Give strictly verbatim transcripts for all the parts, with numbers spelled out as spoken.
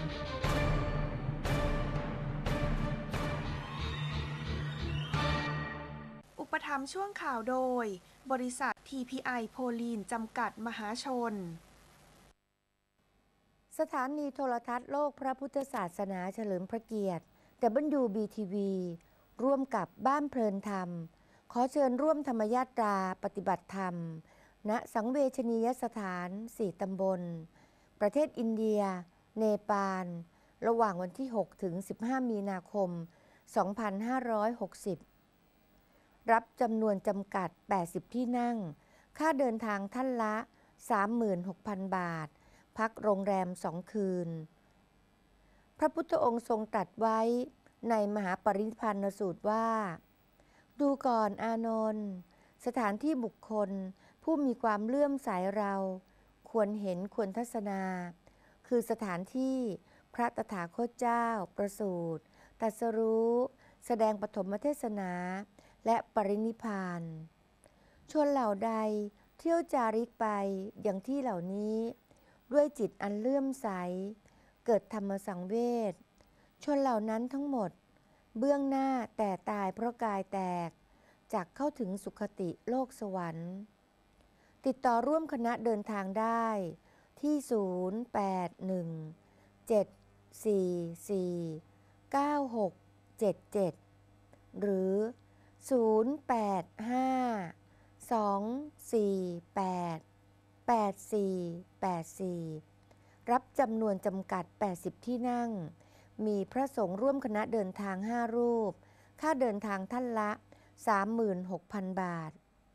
อุปถัมภ์ช่วงข่าวโดยบริษัท ที พี ไอ โพลีน จำกัดมหาชนสถานีโทรทัศน์โลกพระพุทธศาสนาเฉลิมพระเกียรติ ดับเบิลยู บี ที วี ร่วมกับบ้านเพลินธรรมขอเชิญร่วมธรรมยาตราปฏิบัติธรรมณสังเวชนียสถานสี่ตำบลประเทศอินเดียเนปาลระหว่างวันที่หกถึงสิบห้ามีนาคมสองพันห้าร้อยหกสิบรับจำนวนจำกัดแปดสิบที่นั่งค่าเดินทางท่านละ สามหมื่นหกพัน บาทพักโรงแรมสองคืนพระพุทธองค์ทรงตรัสไว้ในมหาปรินิพพานสูตรว่าดูก่อนอานนท์สถานที่บุคคลผู้มีความเลื่อมใสเราควรเห็นควรทัศนาคือสถานที่พระตถาคตเจ้าประสูติตรัสรู้แสดงปฐมเทศนาและปรินิพพานชนเหล่าใดเที่ยวจาริกไปอย่างที่เหล่านี้ด้วยจิตอันเลื่อมใสเกิดธรรมสังเวชชนเหล่านั้นทั้งหมดเบื้องหน้าแต่ตายเพราะกายแตกจากเข้าถึงสุคติโลกสวรรค์ติดต่อร่วมคณะเดินทางได้ที่ศูนย์ แปด หนึ่ง เจ็ด สี่ สี่ เก้า หก เจ็ด เจ็ดหรือศูนย์ แปด ห้า สอง สี่ แปด แปด สี่ แปด สี่รับจำนวนจำกัดแปดสิบที่นั่งมีพระสงฆ์ร่วมคณะเดินทางห้ารูปค่าเดินทางท่านละ สามหมื่นหกพัน บาท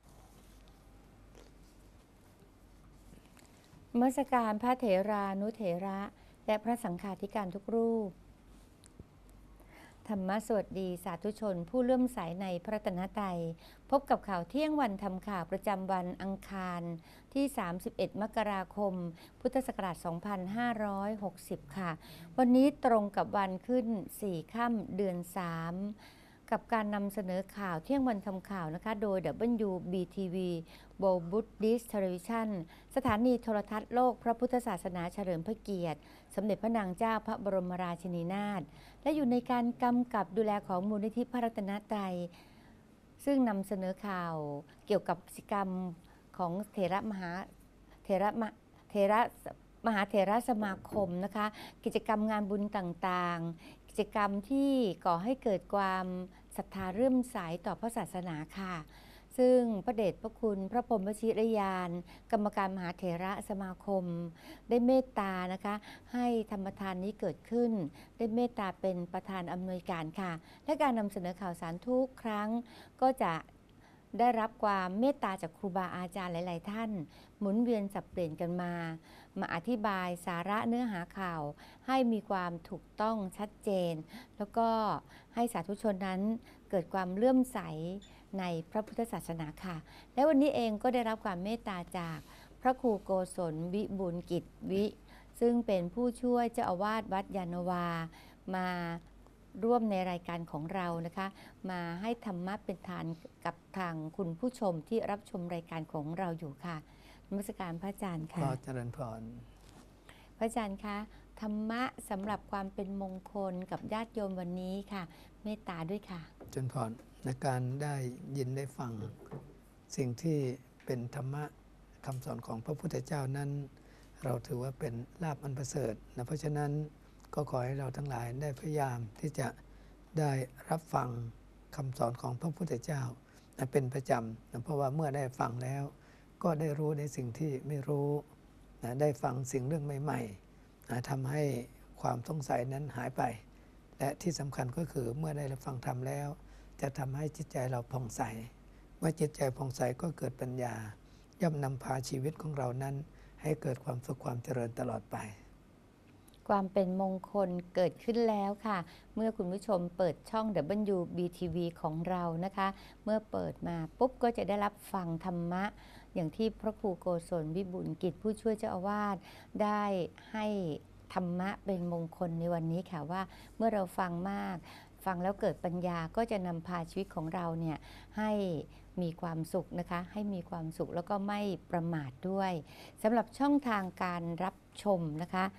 นมัสการพระเถรานุเถระและพระสังฆาธิการทุกรูปธรรมะสวัสดีสาธุชนผู้เลื่อมใสในพระรัตนตรัยพบกับข่าวเที่ยงวันทำข่าวประจำวันอังคารที่สามสิบเอ็ดมกราคมพุทธศักราชสองพันห้าร้อยหกสิบค่ะวันนี้ตรงกับวันขึ้นสี่ค่ำเดือนสามกับการนำเสนอข่าวเที่ยงวันทำข่าวนะคะโดย ดับเบิลยู บี ที วี World Buddhist Television สถานีโทรทัศน์โลกพระพุทธศาสนาเฉลิมพระเกียรติสมเด็จพระนางเจ้าพระบรมราชินีนาถและอยู่ในการกำกับดูแลของมูลนิธิพระรัตนตรัยซึ่งนำเสนอข่าวเกี่ยวกับกิจกรรมของเถระมหาเถระมเถระมหาเถระสมาคมนะคะกิจกรรมงานบุญต่างๆกิจกรรมที่ก่อให้เกิดความศรัทธาเรื่อมใสต่อพระศาสนาค่ะซึ่งพระเดชพระคุณพระพรหมวชิรยานกรรมการมหาเถระสมาคมได้เมตตานะคะให้ธรรมทานนี้เกิดขึ้นได้เมตตาเป็นประธานอำนวยการค่ะและการนำเสนอข่าวสารทุกครั้งก็จะได้รับความเมตตาจากครูบาอาจารย์หลายๆท่านหมุนเวียนสับเปลี่ยนกันมามาอธิบายสาระเนื้อหาข่าวให้มีความถูกต้องชัดเจนแล้วก็ให้สาธุชนนั้นเกิดความเลื่อมใสในพระพุทธศาสนาค่ะและวันนี้เองก็ได้รับความเมตตาจากพระครูโกศลวิบูลย์กิจวิซึ่งเป็นผู้ช่วยเจ้าอาวาสวัดยานนาวามาร่วมในรายการของเรานะคะมาให้ธรรมะเป็นทานกับทางคุณผู้ชมที่รับชมรายการของเราอยู่ค่ะนมัสการพระอาจารย์ค่ะขอเจริญพรพระอาจารย์คะธรรมะสำหรับความเป็นมงคลกับญาติโยมวันนี้ค่ะเมตตาด้วยค่ะเจริญพรในการได้ยินได้ฟังสิ่งที่เป็นธรรมะคำสอนของพระพุทธเจ้านั้นเราถือว่าเป็นลาภอันประเสริฐนะเพราะฉะนั้นก็ขอให้เราทั้งหลายได้พยายามที่จะได้รับฟังคำสอนของพระพุทธเจ้าเป็นประจำนะเพราะว่าเมื่อได้ฟังแล้วก็ได้รู้ในสิ่งที่ไม่รู้นะได้ฟังสิ่งเรื่องใหม่ๆนะทำให้ความสงสัยนั้นหายไปและที่สำคัญก็คือเมื่อได้รับฟังธรรมแล้วจะทำให้จิตใจเราผ่องใสเมื่อจิตใจผ่องใสก็เกิดปัญญาย่อมนำพาชีวิตของเรานั้นให้เกิดความสุขความเจริญตลอดไปความเป็นมงคลเกิดขึ้นแล้วค่ะเมื่อคุณผู้ชมเปิดช่อง ดับเบิลยู บี ที วี ของเรานะคะเมื่อเปิดมาปุ๊บก็จะได้รับฟังธรรมะอย่างที่พระครูโกศลวิบูลย์กิจผู้ช่วยเจ้าอาวาสได้ให้ธรรมะเป็นมงคลในวันนี้ค่ะว่าเมื่อเราฟังมากฟังแล้วเกิดปัญญาก็จะนำพาชีวิตของเราเนี่ยให้มีความสุขนะคะให้มีความสุขแล้วก็ไม่ประมาทด้วยสำหรับช่องทางการรับชมนะคะ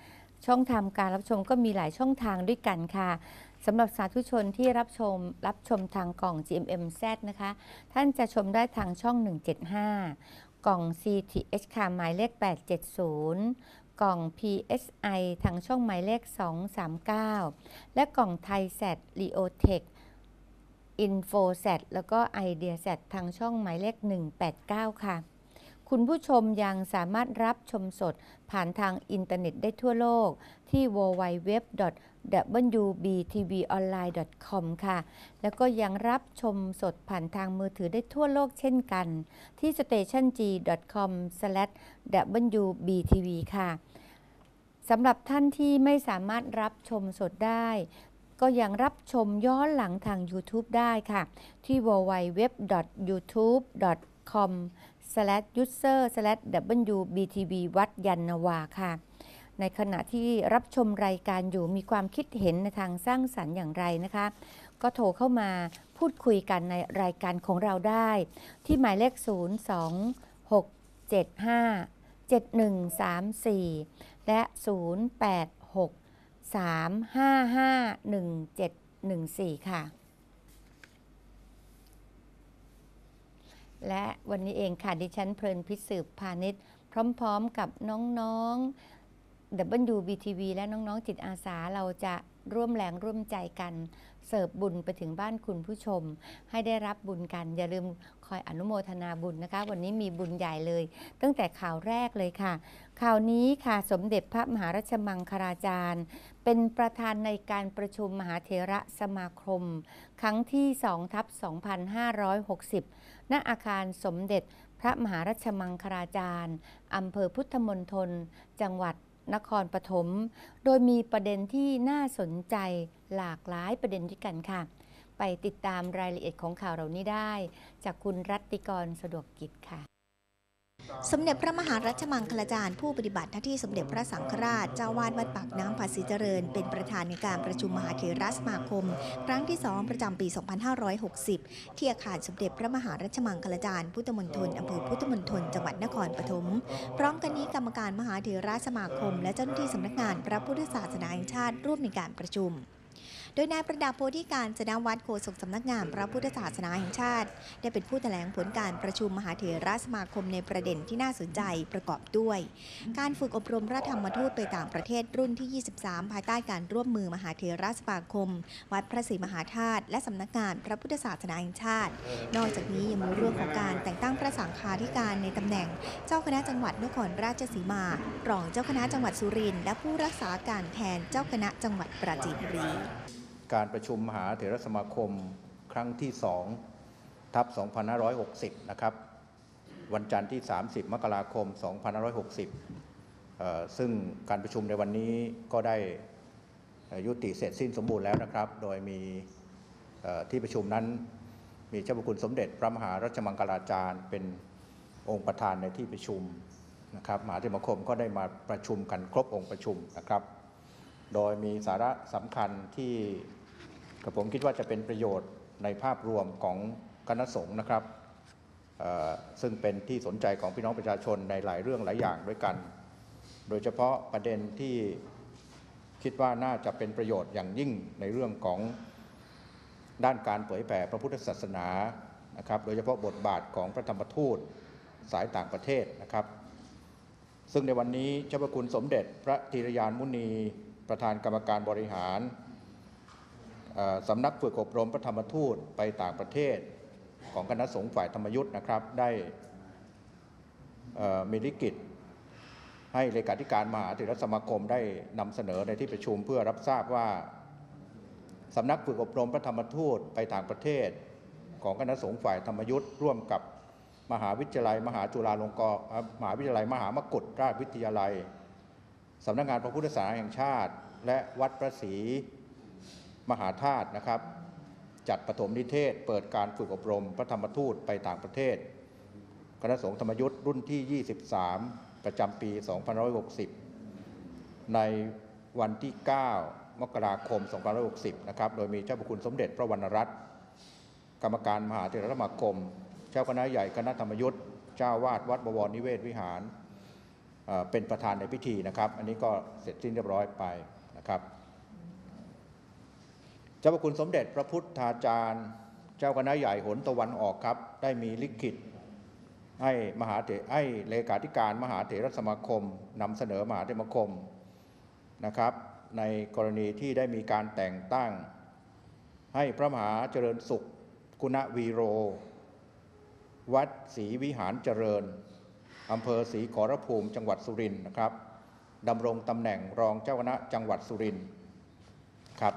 ช่องทางการรับชมก็มีหลายช่องทางด้วยกันค่ะสำหรับสาธุชนที่รับชมรับชมทางกล่อง จี เอ็ม เอ็ม แซด นะคะท่านจะชมได้ทางช่องหนึ่งเจ็ดห้ากล่อง ซี ที เอช ค่ะหมายเลขแปดเจ็ดศูนย์กล่อง พี เอส ไอ ทางช่องหมายเลขสองสามเก้าและกล่องไทยแซด ลีโอเทค อินโฟแซด แล้วก็ไอเดียแซดทางช่องหมายเลขหนึ่งแปดเก้าค่ะคุณผู้ชมยังสามารถรับชมสดผ่านทางอินเทอร์เน็ตได้ทั่วโลกที่ ดับเบิลยู ดับเบิลยู ดับเบิลยู ดอท ดับเบิลยู บี ที วี ออนไลน์ ดอท คอม ค่ะแล้วก็ยังรับชมสดผ่านทางมือถือได้ทั่วโลกเช่นกันที่ สเตชันจี ดอท คอม สแลช ดับเบิลยู บี ที วี ค่ะสำหรับท่านที่ไม่สามารถรับชมสดได้ก็ยังรับชมย้อนหลังทาง YouTube ได้ค่ะที่ ดับเบิลยู ดับเบิลยู ดับเบิลยู ดอท ยูทูบ ดอท คอม สแลช ยูเซอร์ สแลช ดับเบิลยู บี ที วี วัดยานนาวาค่ะในขณะที่รับชมรายการอยู่มีความคิดเห็นในทางสร้างสรรค์อย่างไรนะคะก็โทรเข้ามาพูดคุยกันในรายการของเราได้ที่หมายเลขศูนย์ สอง หก เจ็ด ห้า เจ็ด หนึ่ง สาม สี่และศูนย์ แปด หก สาม ห้า ห้า หนึ่ง เจ็ด หนึ่ง สี่ค่ะและวันนี้เองค่ะดิฉันเพลินพิสืบพาณิชย์พร้อมๆกับน้องๆ ดับเบิลยู บี ที วี และน้องๆจิตอาสาเราจะร่วมแรงร่วมใจกันเสิร์ฟบุญไปถึงบ้านคุณผู้ชมให้ได้รับบุญกันอย่าลืมคอยอนุโมทนาบุญนะคะวันนี้มีบุญใหญ่เลยตั้งแต่ข่าวแรกเลยค่ะข่าวนี้ค่ะสมเด็จพระมหาราชมังคลาจารย์เป็นประธานในการประชุมมหาเถระสมาคมครั้งที่สองทับสองพันห้าร้อยหกสิบณอาคารสมเด็จพระมหาราชมังคลาจารย์อำเภอพุทธมณฑลจังหวัดนครปฐมโดยมีประเด็นที่น่าสนใจหลากหลายประเด็นด้วยกันค่ะไปติดตามรายละเอียดของข่าวเหล่านี้ได้จากคุณรัตติกรสะดวกกิจค่ะสมเด็จพระมหารัชมังคลาจารย์ผู้ปฏิบัติหน้าที่สมเด็จพระสังฆราชเจ้าวาดวัดปากน้ำภาษีเจริญเป็นประธานในการประชุมมหาเถรสมาคมครั้งที่สองประจำปี สองพันห้าร้อยหกสิบ ที่อาคารสมเด็จพระมหารัชมังคลาจารย์พุทธมณฑลอำเภอพุทธมณฑลจังหวัดนครปฐมพร้อมกันนี้กรรมการมหาเถรสมาคมและเจ้าหน้าที่สำนักงานพระพุทธศาสนาแห่งชาติร่วมในการประชุมโดยนายประดับโพธิการจนวัฒน์โฆษกสำนักงานพระพุทธศาสนาแห่งชาติได้เป็นผู้แถลงผลการประชุมมหาเถรสมาคมในประเด็นที่น่าสนใจประกอบด้วยการฝึกอบรมพระธรรมทูตไปต่างประเทศรุ่นที่ ยี่สิบสาม ภายใต้การร่วมมือมหาเถรสมาคมวัดพระศรีมหาธาตุและสำนักงานพระพุทธศาสนาแห่งชาตินอกจากนี้ยังมีเรื่องของการแต่งตั้งพระสังฆาธิการในตำแหน่งเจ้าคณะจังหวัดนครราชสีมารองเจ้าคณะจังหวัดสุรินทร์และผู้รักษาการแทนเจ้าคณะจังหวัดปราจีนบุรีการประชุมมหาเถรสมาคมครั้งที่สองทับสองพันห้าร้อยหกสิบนะครับวันจันทร์ที่สามสิบมกราคมสองพันห้าร้อยหกสิบเอ่อซึ่งการประชุมในวันนี้ก็ได้ยุติเสร็จสิ้นสมบูรณ์แล้วนะครับโดยมีที่ประชุมนั้นมีเจ้าพระคุณสมเด็จพระมหารัชมังคลาจารย์เป็นองค์ประธานในที่ประชุมนะครับมหาเถรสมาคมก็ได้มาประชุมกันครบองค์ประชุมนะครับโดยมีสาระสำคัญที่กระผมคิดว่าจะเป็นประโยชน์ในภาพรวมของคณะสงฆ์นะครับซึ่งเป็นที่สนใจของพี่น้องประชาชนในหลายเรื่องหลายอย่างด้วยกันโดยเฉพาะประเด็นที่คิดว่าน่าจะเป็นประโยชน์อย่างยิ่งในเรื่องของด้านการเผยแผ่พระพุทธศาสนานะครับโดยเฉพาะบทบาทของพระธรรมทูตสายต่างประเทศนะครับซึ่งในวันนี้เจ้าพระคุณสมเด็จพระธีรยานมุนีประธานกรรมการบริหารสำนักฝึกอบรมพระธรรมทูตไปต่างประเทศของคณะสงฆ์ฝ่ายธรรมยุทธ์นะครับได้มีลิขิตให้เลขาธิการมหาเถรสมาคมได้นำเสนอในที่ประชุมเพื่อรับทราบว่าสำนักฝึกอบรมพระธรรมทูตไปต่างประเทศของคณะสงฆ์ฝ่ายธรรมยุทธ์ร่วมกับมหาวิทยาลัยมหาจุฬาลงกรณ์มหาวิทยาลัยมหามกุฏราชวิทยาลัยสำนักงานพระพุทธศาสนาแห่งชาติและวัดพระศรีมหาธาตุนะครับจัดปฐมนิเทศเปิดการฝึกอบรมพระธรรมทูตไปต่างประเทศคณะสงฆ์ธรรมยุทธ์รุ่นที่ยี่สิบสามประจำปีสองพันห้าร้อยหกสิบในวันที่เก้ามกราคมสองพันห้าร้อยหกสิบนะครับโดยมีเจ้าพระคุณสมเด็จพระวรรณรัตน์กรรมการมหาเถรสมาคมเจ้าคณะใหญ่คณะธรรมยุทธ์เจ้าวาดวัดบวรนิเวศวิหารเอ่อเป็นประธานในพิธีนะครับอันนี้ก็เสร็จสิ้นเรียบร้อยไปนะครับเจ้าพระคุณสมเด็จพระพุทธาจารย์เจ้าคณะใหญ่หนตะวันออกครับได้มีลิขิตให้มหาเถรให้เลขาธิการมหาเถรสมาคมนำเสนอมหาเถรสมาคมนะครับในกรณีที่ได้มีการแต่งตั้งให้พระมหาเจริญสุขคุณวีโรวัดศรีวิหารเจริญอำเภอศรีขอรภูมิจังหวัดสุรินทร์นะครับดำรงตำแหน่งรองเจ้าคณะจังหวัดสุรินทร์ครับ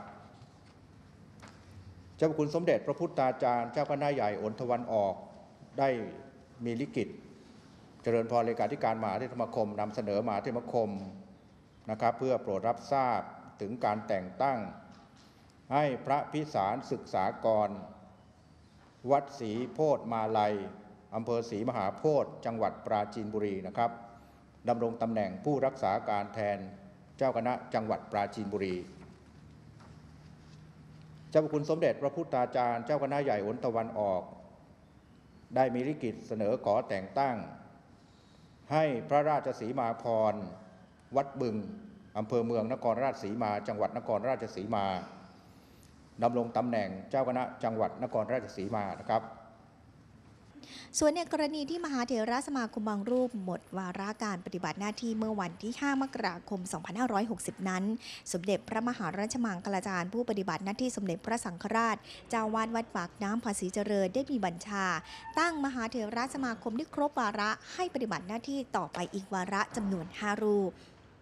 เจ้าพระคุณสมเด็จพระพุทธาจารย์เจ้าคณะใหญ่หนตะวันออกได้มีลิขิตเจริญพรเลขาธิการมหาเถรสมาคมนำเสนอมหาเถรสมาคมนะครับเพื่อโปรดรับทราบถึงการแต่งตั้งให้พระพิสารศึกษากรวัดศรีโพธิมาลัยอำเภอศรีมหาโพธิ์จังหวัดปราจีนบุรีนะครับดำรงตำแหน่งผู้รักษาการแทนเจ้าคณะจังหวัดปราจีนบุรีเจ้าพระคุณสมเด็จพระพุทธาจารย์เจ้าคณะใหญ่หนตะวันออกได้มีลิขิตเสนอขอแต่งตั้งให้พระราชสีมาพรวัดบึงอำเภอเมืองนครราชสีมาจังหวัดนครราชสีมาดำรงตำแหน่งเจ้าคณะจังหวัดนครราชสีมานะครับส่วนในกรณีที่มหาเถรสมาคมบางรูปหมดวาระการปฏิบัติหน้าที่เมื่อวันที่ห้ามกราคมสองพันห้าร้อยหกสิบนั้นสมเด็จพระมหาราชมังคลาจารย์ผู้ปฏิบัติหน้าที่สมเด็จพระสังฆราชเจ้าวาดวัดปากน้ำภาษีเจริญได้มีบัญชาตั้งมหาเถรสมาคมที่ครบวาระให้ปฏิบัติหน้าที่ต่อไปอีกวาระจำนวนห้ารูป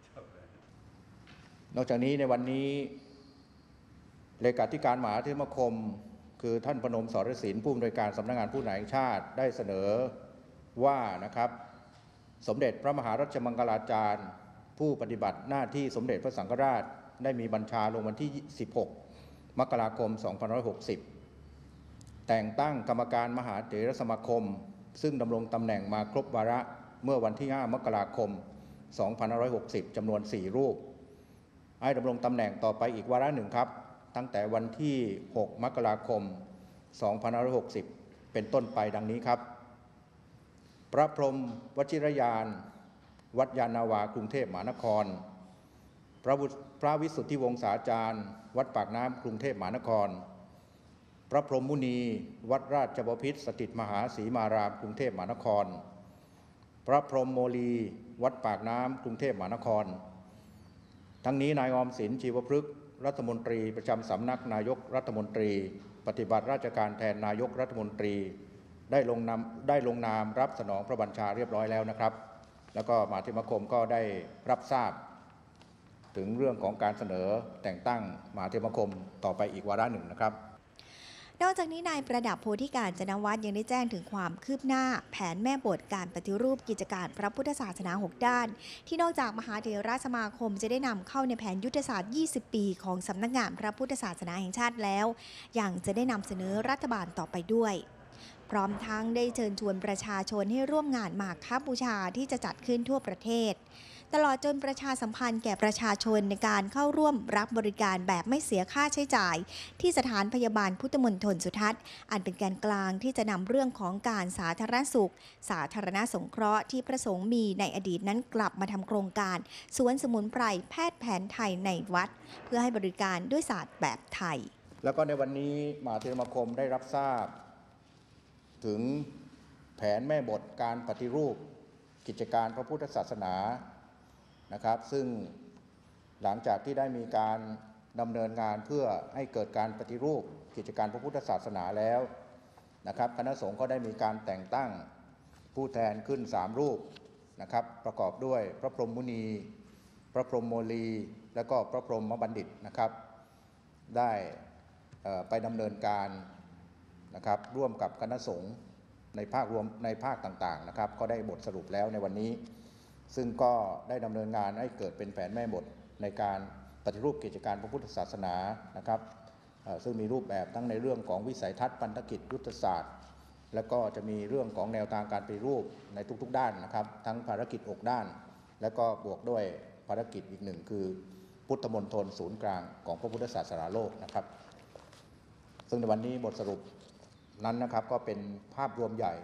นอกจากนี้ในวันนี้เลขาธิการมหาเถรสมาคมคือท่านพนมสรศิลป์ผู้อำนวยการสำนักงานผู้นำแห่งชาติได้เสนอว่านะครับสมเด็จพระมหารัชมังคลาจารย์ผู้ปฏิบัติหน้าที่สมเด็จพระสังฆราชได้มีบัญชาลงวันที่สิบหกมกราคมสองพันห้าร้อยหกสิบแต่งตั้งกรรมการมหาเถรสมาคมซึ่งดำรงตำแหน่งมาครบวาระเมื่อวันที่ห้ามกราคมสองพันห้าร้อยหกสิบจำนวนสี่รูปให้ดำรงตำแหน่งต่อไปอีกวาระหนึ่งครับตั้งแต่วันที่หกมกราคมสองพันห้าร้อยหกสิบเป็นต้นไปดังนี้ครับพระพรหมวชิรยานวัดยานนาวากรุงเทพมหานครพระพระวิสุทธิวงศาจารย์วัดปากน้ำกรุงเทพมหานครพระพรหมมุนีวัดราชบพิตรสถิตมหาศรีมารามกรุงเทพมหานครพระพรหมโมลีวัดปากน้ำกรุงเทพมหานครทั้งนี้นายออมสินชีวพฤกษ์รัฐมนตรีประจำสำนักนายกรัฐมนตรีปฏิบัติราชการแทนนายกรัฐมนตรีได้ลงนามได้ลงนามรับสนองพระบัญชาเรียบร้อยแล้วนะครับแล้วก็มหาเถรสมาคมก็ได้รับทราบถึงเรื่องของการเสนอแต่งตั้งมหาเถรสมาคมต่อไปอีกวาระหนึ่งนะครับนอกจากนี้นายประดับโพธิการจนวัฒน์ยังได้แจ้งถึงความคืบหน้าแผนแม่บทการปฏิรูปกิจการพระพุทธศาสนาหกด้านที่นอกจากมหาเถรสมาคมจะได้นำเข้าในแผนยุทธศาสตร์ยี่สิบปีของสำนักงานพระพุทธศาสนาแห่งชาติแล้วยังจะได้นำเสนอรัฐบาลต่อไปด้วยพร้อมทั้งได้เชิญชวนประชาชนให้ร่วมงานมาฆบูชาที่จะจัดขึ้นทั่วประเทศตลอดจนประชาสัมพันธ์แก่ประชาชนในการเข้าร่วมรับบริการแบบไม่เสียค่าใช้จ่ายที่สถานพยาบาลพุทธมณฑลสุทัศน์อันเป็นแกนกลางที่จะนำเรื่องของการสาธารณสุขสาธารณสงเคราะห์ที่พระสงฆ์มีในอดีตนั้นกลับมาทำโครงการสวนสมุนไพรแพทย์แผนไทยในวัดเพื่อให้บริการด้วยศาสตร์แบบไทยแล้วก็ในวันนี้มหาเถรสมาคมได้รับทราบถึงแผนแม่บทการปฏิรูปกิจการพระพุทธศาสนานะครับซึ่งหลังจากที่ได้มีการดำเนินงานเพื่อให้เกิดการปฏิรูปกิจการพระพุทธศาสนาแล้วนะครับคณะสงฆ์ก็ได้มีการแต่งตั้งผู้แทนขึ้นสามรูปนะครับประกอบด้วยพระพรหมมุนีพระพรหมโมลีและก็พระพรหมบัณฑิตนะครับได้ไปดำเนินการนะครับร่วมกับคณะสงฆ์ในภาครวมในภาคต่างๆนะครับก็ได้บทสรุปแล้วในวันนี้ซึ่งก็ได้ดำเนินงานให้เกิดเป็นแผนแม่บทในการปฏิรูปกิจการพระพุทธศาสนานะครับซึ่งมีรูปแบบทั้งในเรื่องของวิสัยทัศน์พันธกิจยุทธศาสตร์และก็จะมีเรื่องของแนวทางการปฏิรูปในทุกๆด้านนะครับทั้งภารกิจหกด้านและก็บวกด้วยภารกิจอีกหนึ่งคือพุทธมณฑลศูนย์กลางของพระพุทธศาสนาโลกนะครับซึ่งในวันนี้บทสรุปนั้นนะครับก็เป็นภาพรวมใหญ่ท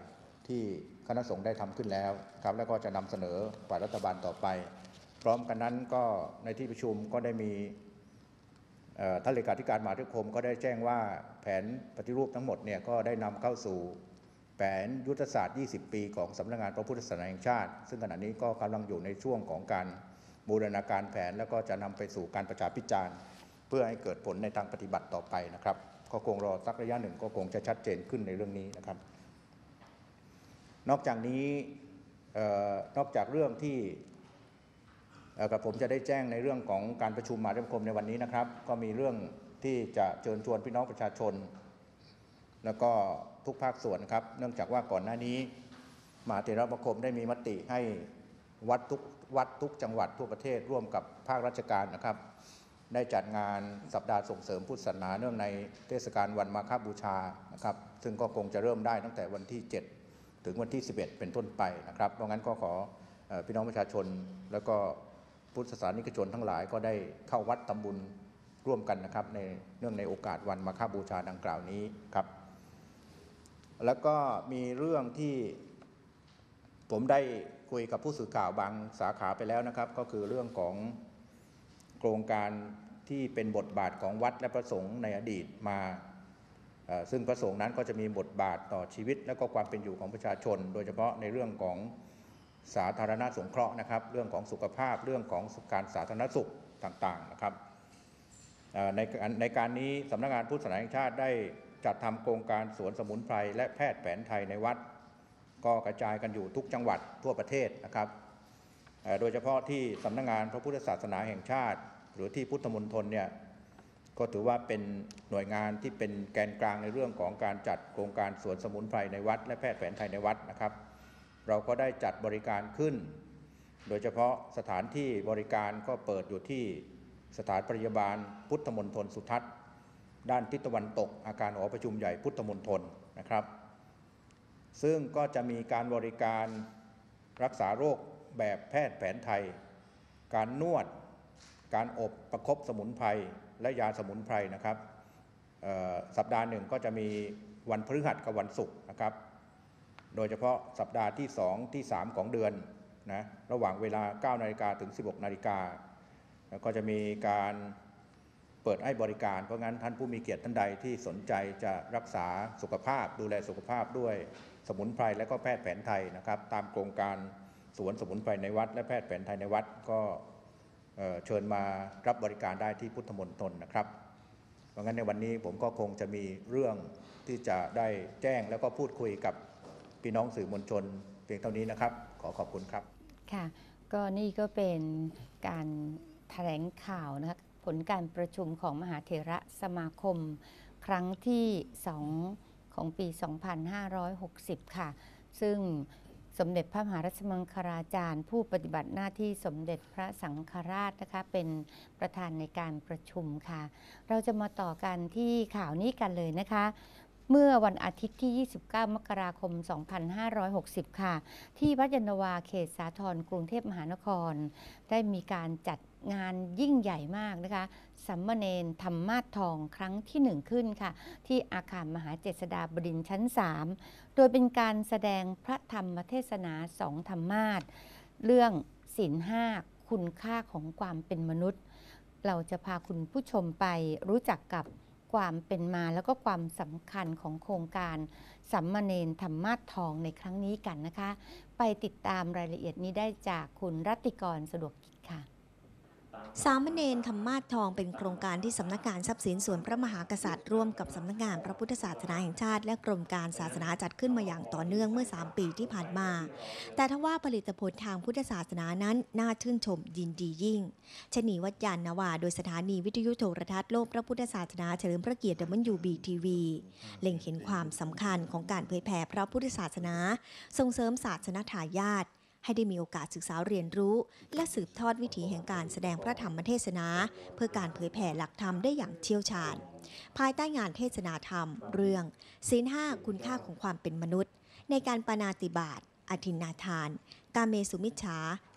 ที่คณะสงฆ์ได้ทำขึ้นแล้วครับแล้วก็จะนำเสนอฝ่ายรัฐบาลต่อไปพร้อมกันนั้นก็ในที่ประชุมก็ได้มีท่านเลขาธิการมหาดไทยก็ได้แจ้งว่าแผนปฏิรูปทั้งหมดเนี่ยก็ได้นำเข้าสู่แผนยุทธศาสตร์ยี่สิบปีของสำนักงานพระพุทธศาสนาแห่งชาติซึ่งขณะนี้ก็กำลังอยู่ในช่วงของการบูรณาการแผนแล้วก็จะนำไปสู่การประชาพิจารณ์เพื่อให้เกิดผลในทางปฏิบัติต่อไปนะครับก็คงรอสักระยะหนึ่งก็คงจะชัดเจนขึ้นในเรื่องนี้นะครับนอกจากนี้นอกจากเรื่องที่กับผมจะได้แจ้งในเรื่องของการประชุมมหาเถรสมาคมในวันนี้นะครับก็มีเรื่องที่จะเชิญชวนพี่น้องประชาชนแล้วก็ทุกภาคส่วนครับเนื่องจากว่าก่อนหน้านี้มหาเถรสมาคมได้มีมติให้วัดทุกวัดทุกจังหวัดทั่วประเทศร่วมกับภาคราชการนะครับได้จัดงานสัปดาห์ส่งเสริมพุทธศาสนาเนื่องในเทศกาลวันมาฆบูชานะครับซึ่งก็คงจะเริ่มได้ตั้งแต่วันที่เจ็ดถึงวันที่สิบเอ็ดเป็นต้นไปนะครับเพราะงั้นก็ขอพี่น้องประชาชนแล้วก็พุทธศาสนิกชนทั้งหลายก็ได้เข้าวัดทำบุญร่วมกันนะครับในเนื่องในโอกาสวันมาฆบูชาดังกล่าวนี้ครับแล้วก็มีเรื่องที่ผมได้คุยกับผู้สื่อข่าวบางสาขาไปแล้วนะครับก็คือเรื่องของโครงการที่เป็นบทบาทของวัดและพระสงฆ์ในอดีตมาซึ่งพระสงฆ์นั้นก็จะมีบทบาทต่อชีวิตและก็ความเป็นอยู่ของประชาชนโดยเฉพาะในเรื่องของสาธารณสงเคราะห์นะครับเรื่องของสุขภาพเรื่องของการสาธารณสุขต่างๆนะครับในในการนี้สำนักงานพุทธศาสนาแห่งชาติได้จัดทำโครงการสวนสมุนไพรและแพทย์แผนไทยในวัดก็กระจายกันอยู่ทุกจังหวัดทั่วประเทศนะครับโดยเฉพาะที่สำนักงานพระพุทธศาสนาแห่งชาติหรือที่พุทธมณฑลเนี่ยก็ถือว่าเป็นหน่วยงานที่เป็นแกนกลางในเรื่องของการจัดโครงการสวนสมุนไพรในวัดและแพทย์แผนไทยในวัดนะครับเราก็ได้จัดบริการขึ้นโดยเฉพาะสถานที่บริการก็เปิดอยู่ที่สถานพยาบาลพุทธมณฑลสุทัศน์ด้านทิศตะวันตกอาคารหอประชุมใหญ่พุทธมณฑลนะครับซึ่งก็จะมีการบริการรักษาโรคแบบแพทย์แผนไทยการนวดการอบประคบสมุนไพรและยาสมุนไพรนะครับสัปดาห์หนึ่งก็จะมีวันพฤหัสกับวันศุกร์นะครับโดยเฉพาะสัปดาห์ที่สองที่สามของเดือนนะระหว่างเวลา เก้านาฬิกา ถึง สิบหกนาฬิกาแล้วก็จะมีการเปิดให้บริการเพราะงั้นท่านผู้มีเกียรติท่านใดที่สนใจจะรักษาสุขภาพดูแลสุขภาพด้วยสมุนไพรและก็แพทย์แผนไทยนะครับตามโครงการสวนสมุนไพรในวัดและแพทย์แผนไทยในวัดก็เชิญมารับบริการได้ที่พุทธมณฑลนะครับเพราะงั้นในวันนี้ผมก็คงจะมีเรื่องที่จะได้แจ้งแล้วก็พูดคุยกับพี่น้องสื่อมวลชนเพียงเท่านี้นะครับขอขอบคุณครับค่ะก็นี่ก็เป็นการแถลงข่าวนะคะผลการประชุมของมหาเถรสมาคมครั้งที่สองของปี สองพันห้าร้อยหกสิบ ค่ะซึ่งสมเด็จพระมหารัชมังคลาจารย์ผู้ปฏิบัติหน้าที่สมเด็จพระสังฆราชนะคะเป็นประธานในการประชุมค่ะเราจะมาต่อกันที่ข่าวนี้กันเลยนะคะเมื่อวันอาทิตย์ที่ ยี่สิบเก้า มกราคม สองพันห้าร้อยหกสิบ ค่ะที่วัดยานนาวาเขตสาทรกรุงเทพมหานครได้มีการจัดงานยิ่งใหญ่มากนะคะสัมมเนรธรรมาสทองครั้งที่หนึ่งขึ้นค่ะที่อาคารมหาเจษฎาบดินทร์ชั้นสามโดยเป็นการแสดงพระธรรมเทศนาสองธรรมาสเรื่องศีลห้าคุณค่าของความเป็นมนุษย์เราจะพาคุณผู้ชมไปรู้จักกับความเป็นมาแล้วก็ความสำคัญของโครงการสัมมเนรธรรมาสทองในครั้งนี้กันนะคะไปติดตามรายละเอียดนี้ได้จากคุณรัตติกรสะดวกกิจค่ะสามเณรธรรมาสทองเป็นโครงการที่สำนักงานทรัพย์สินส่วนพระมหากษัตริย์ร่วมกับสำนักงานพระพุทธศาสนาแห่งชาติและกรมการศาสนาจัดขึ้นมาอย่างต่อเนื่องเมื่อสามปีที่ผ่านมาแต่ทว่าผลิตผลทางพุทธศาสนานั้นน่าชื่นชมยินดียิ่งชนีวัดยานนาวาโดยสถานีวิทยุโทรทัศน์โลกพระพุทธศาสนาเฉลิมพระเกียรติ ดับเบิลยู บี ที วี เล็งเห็นความสำคัญของการเผยแผ่พระพุทธศาสนาส่งเสริมศาสนทายาทให้ได้มีโอกาสศึกษาเรียนรู้และสืบทอดวิถีแห่งการแสดงพระธรรมเทศนาเพื่อการเผยแผ่หลักธรรมได้อย่างเชี่ยวชาญภายใต้งานเทศนาธรรมเรื่องศีลห้าคุณค่าของความเป็นมนุษย์ในการปาณาติบาตอทินนาทานกาเมสุมิจฉา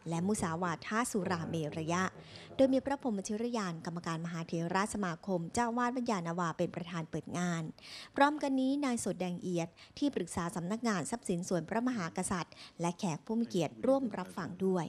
และมุสาวาทสุราเมรยะโดยมีพระพรหมชิรยานกรรมการมหาเถรสมาคมเจ้าวาดวัดยานาวาเป็นประธานเปิดงานพร้อมกันนี้นายสดแดงเอียดที่ปรึกษาสำนักงานทรัพย์สินส่วนพระมหากษัตริย์และแขกผู้มีเกียรติร่วมรับฟังด้วย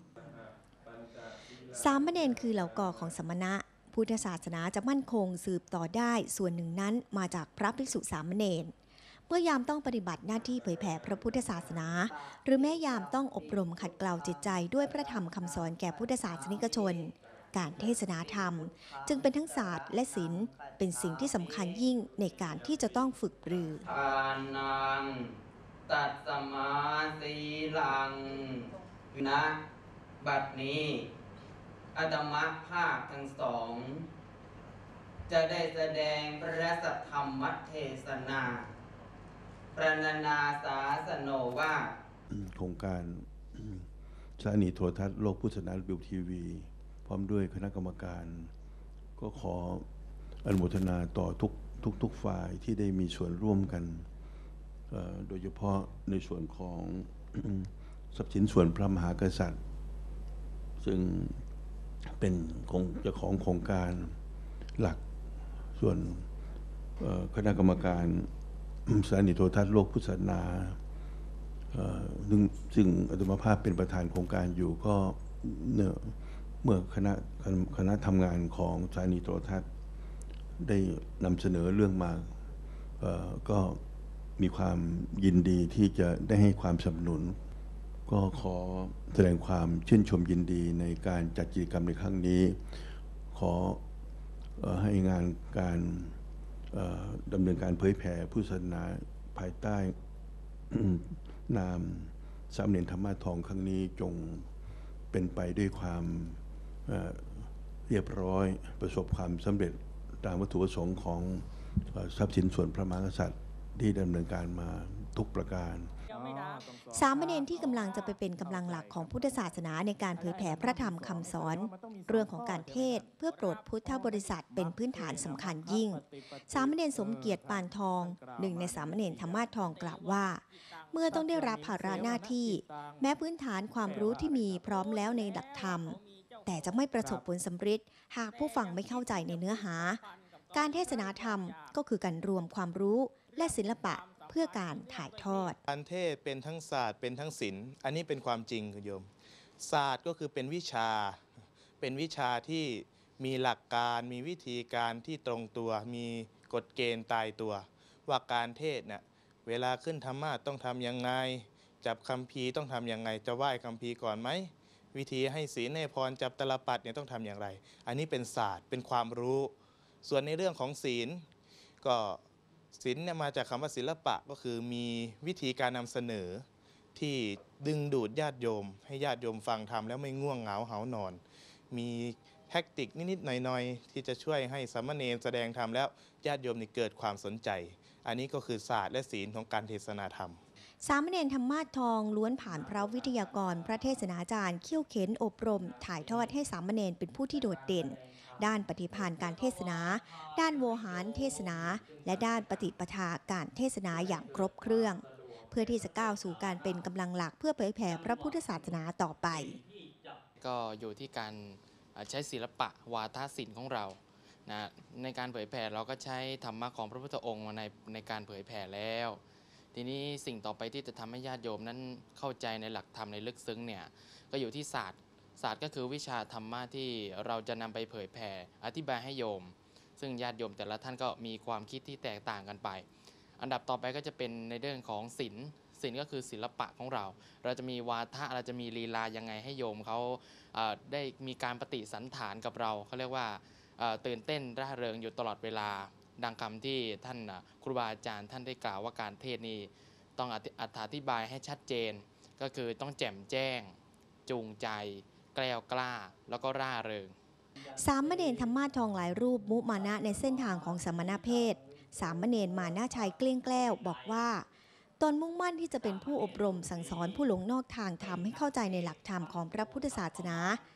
สามเณรคือเหล่ากอของสมณะพุทธศาสนาจะมั่นคงสืบต่อได้ส่วนหนึ่งนั้นมาจากพระภิกษุสามเณรเมื่อยามต้องปฏิบัติหน้าที่เผยแผ่พระพุทธศาสนาหรือแม้ยามต้องอบรมขัดเกลาจิตใจด้วยพระธรรมคำสอนแก่พุทธศาสนิกชนการเทศนาธรรมจึงเป็นทั้งศาสตร์และศิลป์เป็นสิ่งที่สำคัญยิ่งในการที่จะต้องฝึกปรือทานังตัดสมาสีลังนะบัดนี้อาตมภาคทั้งสองจะได้แสดงพระสัทธรรมเทศนาพรรณนาสาสโนวาทโครงการสถานีโทรทัศน์โลกพุทธศาสนาบิวทีวีพร้อมด้วยคณะกรรมการก็ขออนุโมทนาต่อทุกทุกทุกฝ่ายที่ได้มีส่วนร่วมกันโดยเฉพาะในส่วนของทรัพย์สินส่วนพระมหากษัตริย์ซึ่งเป็นของเจ้าของโครงการหลักส่วนคณะกรรมการสถานีโทรทัศน์โลกพุทธศาสนาซึ่งอาตมาภาพเป็นประธานโครงการอยู่ก็เมื่อคณะคณะทำงานของสถานีโทรทัศน์ได้นำเสนอเรื่องมาก็มีความยินดีที่จะได้ให้ความสนับสนุนก็ขอแสดงความชื่นชมยินดีในการจัดกิจกรรมในครั้งนี้ขอให้งานการดำเนินการเผยแผ่พุทธศาสนาภายใต้นามสามเณรธรรมะทองครั้งนี้จงเป็นไปด้วยความเรียบร้อยประสบความสำเร็จตามวัตถุประสงค์ของทรัพย์สินส่วนพระมหากษัตริย์ที่ดำเนินการมาทุกประการสามเณรที่กำลังจะไปเป็นกำลังหลักของพุทธศาสนาในการเผยแผ่พระธรรมคำสอนเรื่องของการเทศเพื่อโปรดพุทธบริษัทเป็นพื้นฐานสำคัญยิ่งสามเณรสมเกียรติปานทองหนึ่งในสามเณรธรรมะทองกล่าวว่าเมื่อต้องได้รับภาระหน้าที่แม้พื้นฐานความรู้ที่มีพร้อมแล้วในหลักธรรมแต่จะไม่ประสบผลสำเร็จหากผู้ฟังไม่เข้าใจในเนื้อหาการเทศนาธรรมก็คือการรวมความรู้และศิลปะเพื่อการถ่ายทอดการเทศเป็นทั้งศาสตร์เป็นทั้งศิลป์อันนี้เป็นความจริงคุณโยมศาสตร์ก็คือเป็นวิชาเป็นวิชาที่มีหลักการมีวิธีการที่ตรงตัวมีกฎเกณฑ์ตายตัวว่าการเทศเนี่ยเวลาขึ้นธรรมะต้องทำยังไงจับคัมภีร์ต้องทำยังไงจะไหว้คัมภีร์ก่อนไหมวิธีให้ศีลให้พรจับตลปัดเนี่ยต้องทำอย่างไรอันนี้เป็นศาสตร์เป็นความรู้ส่วนในเรื่องของศีลก็ศิลป์เนี่ยมาจากคำว่าศิลปะก็คือมีวิธีการนำเสนอที่ดึงดูดญาติโยมให้ญาติโยมฟังธรรมแล้วไม่ง่วงเหงาเหานอนมีแทคติกนิดๆหน่อยๆที่จะช่วยให้สามเณรแสดงธรรมแล้วญาติโยมนี่เกิดความสนใจอันนี้ก็คือศาสตร์และศีลของการเทศนาธรรมสามเณรธรรมาสทองล้วนผ่านพระวิทยากรพระเทศนาจารย์เขี่ยวเข็นอบรมถ่ายทอดให้สามเณรเป็นผู้ที่โดดเด่นด้านปฏิภาณการเทศนาด้านโวหารเทศนาและด้านปฏิปทาการเทศนาอย่างครบเครื่องเพื่อที่จะก้าวสู่การเป็นกำลังหลักเพื่อเผยแผ่พระพุทธศาสนาต่อไปก็อยู่ที่การใช้ศิลปะวาทศิลป์ของเรานะในการเผยแผ่เราก็ใช้ธรรมะของพระพุทธองค์มาในในการเผยแผ่แล้วทีนี้สิ่งต่อไปที่จะทำให้ญาติโยมนั้นเข้าใจในหลักธรรมในลึกซึ้งเนี่ยก็อยู่ที่ศาสตร์ศาสตร์ก็คือวิชาธรรมะที่เราจะนำไปเผยแผ่อธิบายให้โยมซึ่งญาติโยมแต่ละท่านก็มีความคิดที่แตกต่างกันไปอันดับต่อไปก็จะเป็นในเรื่องของศิลป์ศิลป์ก็คือศิลปะของเราเราจะมีวาทะเราจะมีลีลายังไงให้โยมเขาได้มีการปฏิสันฐานกับเราเขาเรียกว่าตื่นเต้นร่าเริงอยู่ตลอดเวลาดังคำที่ท่านครูบาอาจารย์ท่านได้กล่าวว่าการเทศนี้ต้องอธิบายให้ชัดเจนก็คือต้องแจ่มแจ้งจูงใจแกล้วกล้าแล้วก็ร่าเริงสามเณรธรรมาสทองหลายรูปมุมานะในเส้นทางของสมณเพศสามเณรมานะชัยเกลี้ยงแกล้วบอกว่าตนมุ่งมั่นที่จะเป็นผู้อบรมสั่งสอนผู้หลงนอกทางธรรมให้เข้าใจในหลักธรรมของพระพุทธศาสนา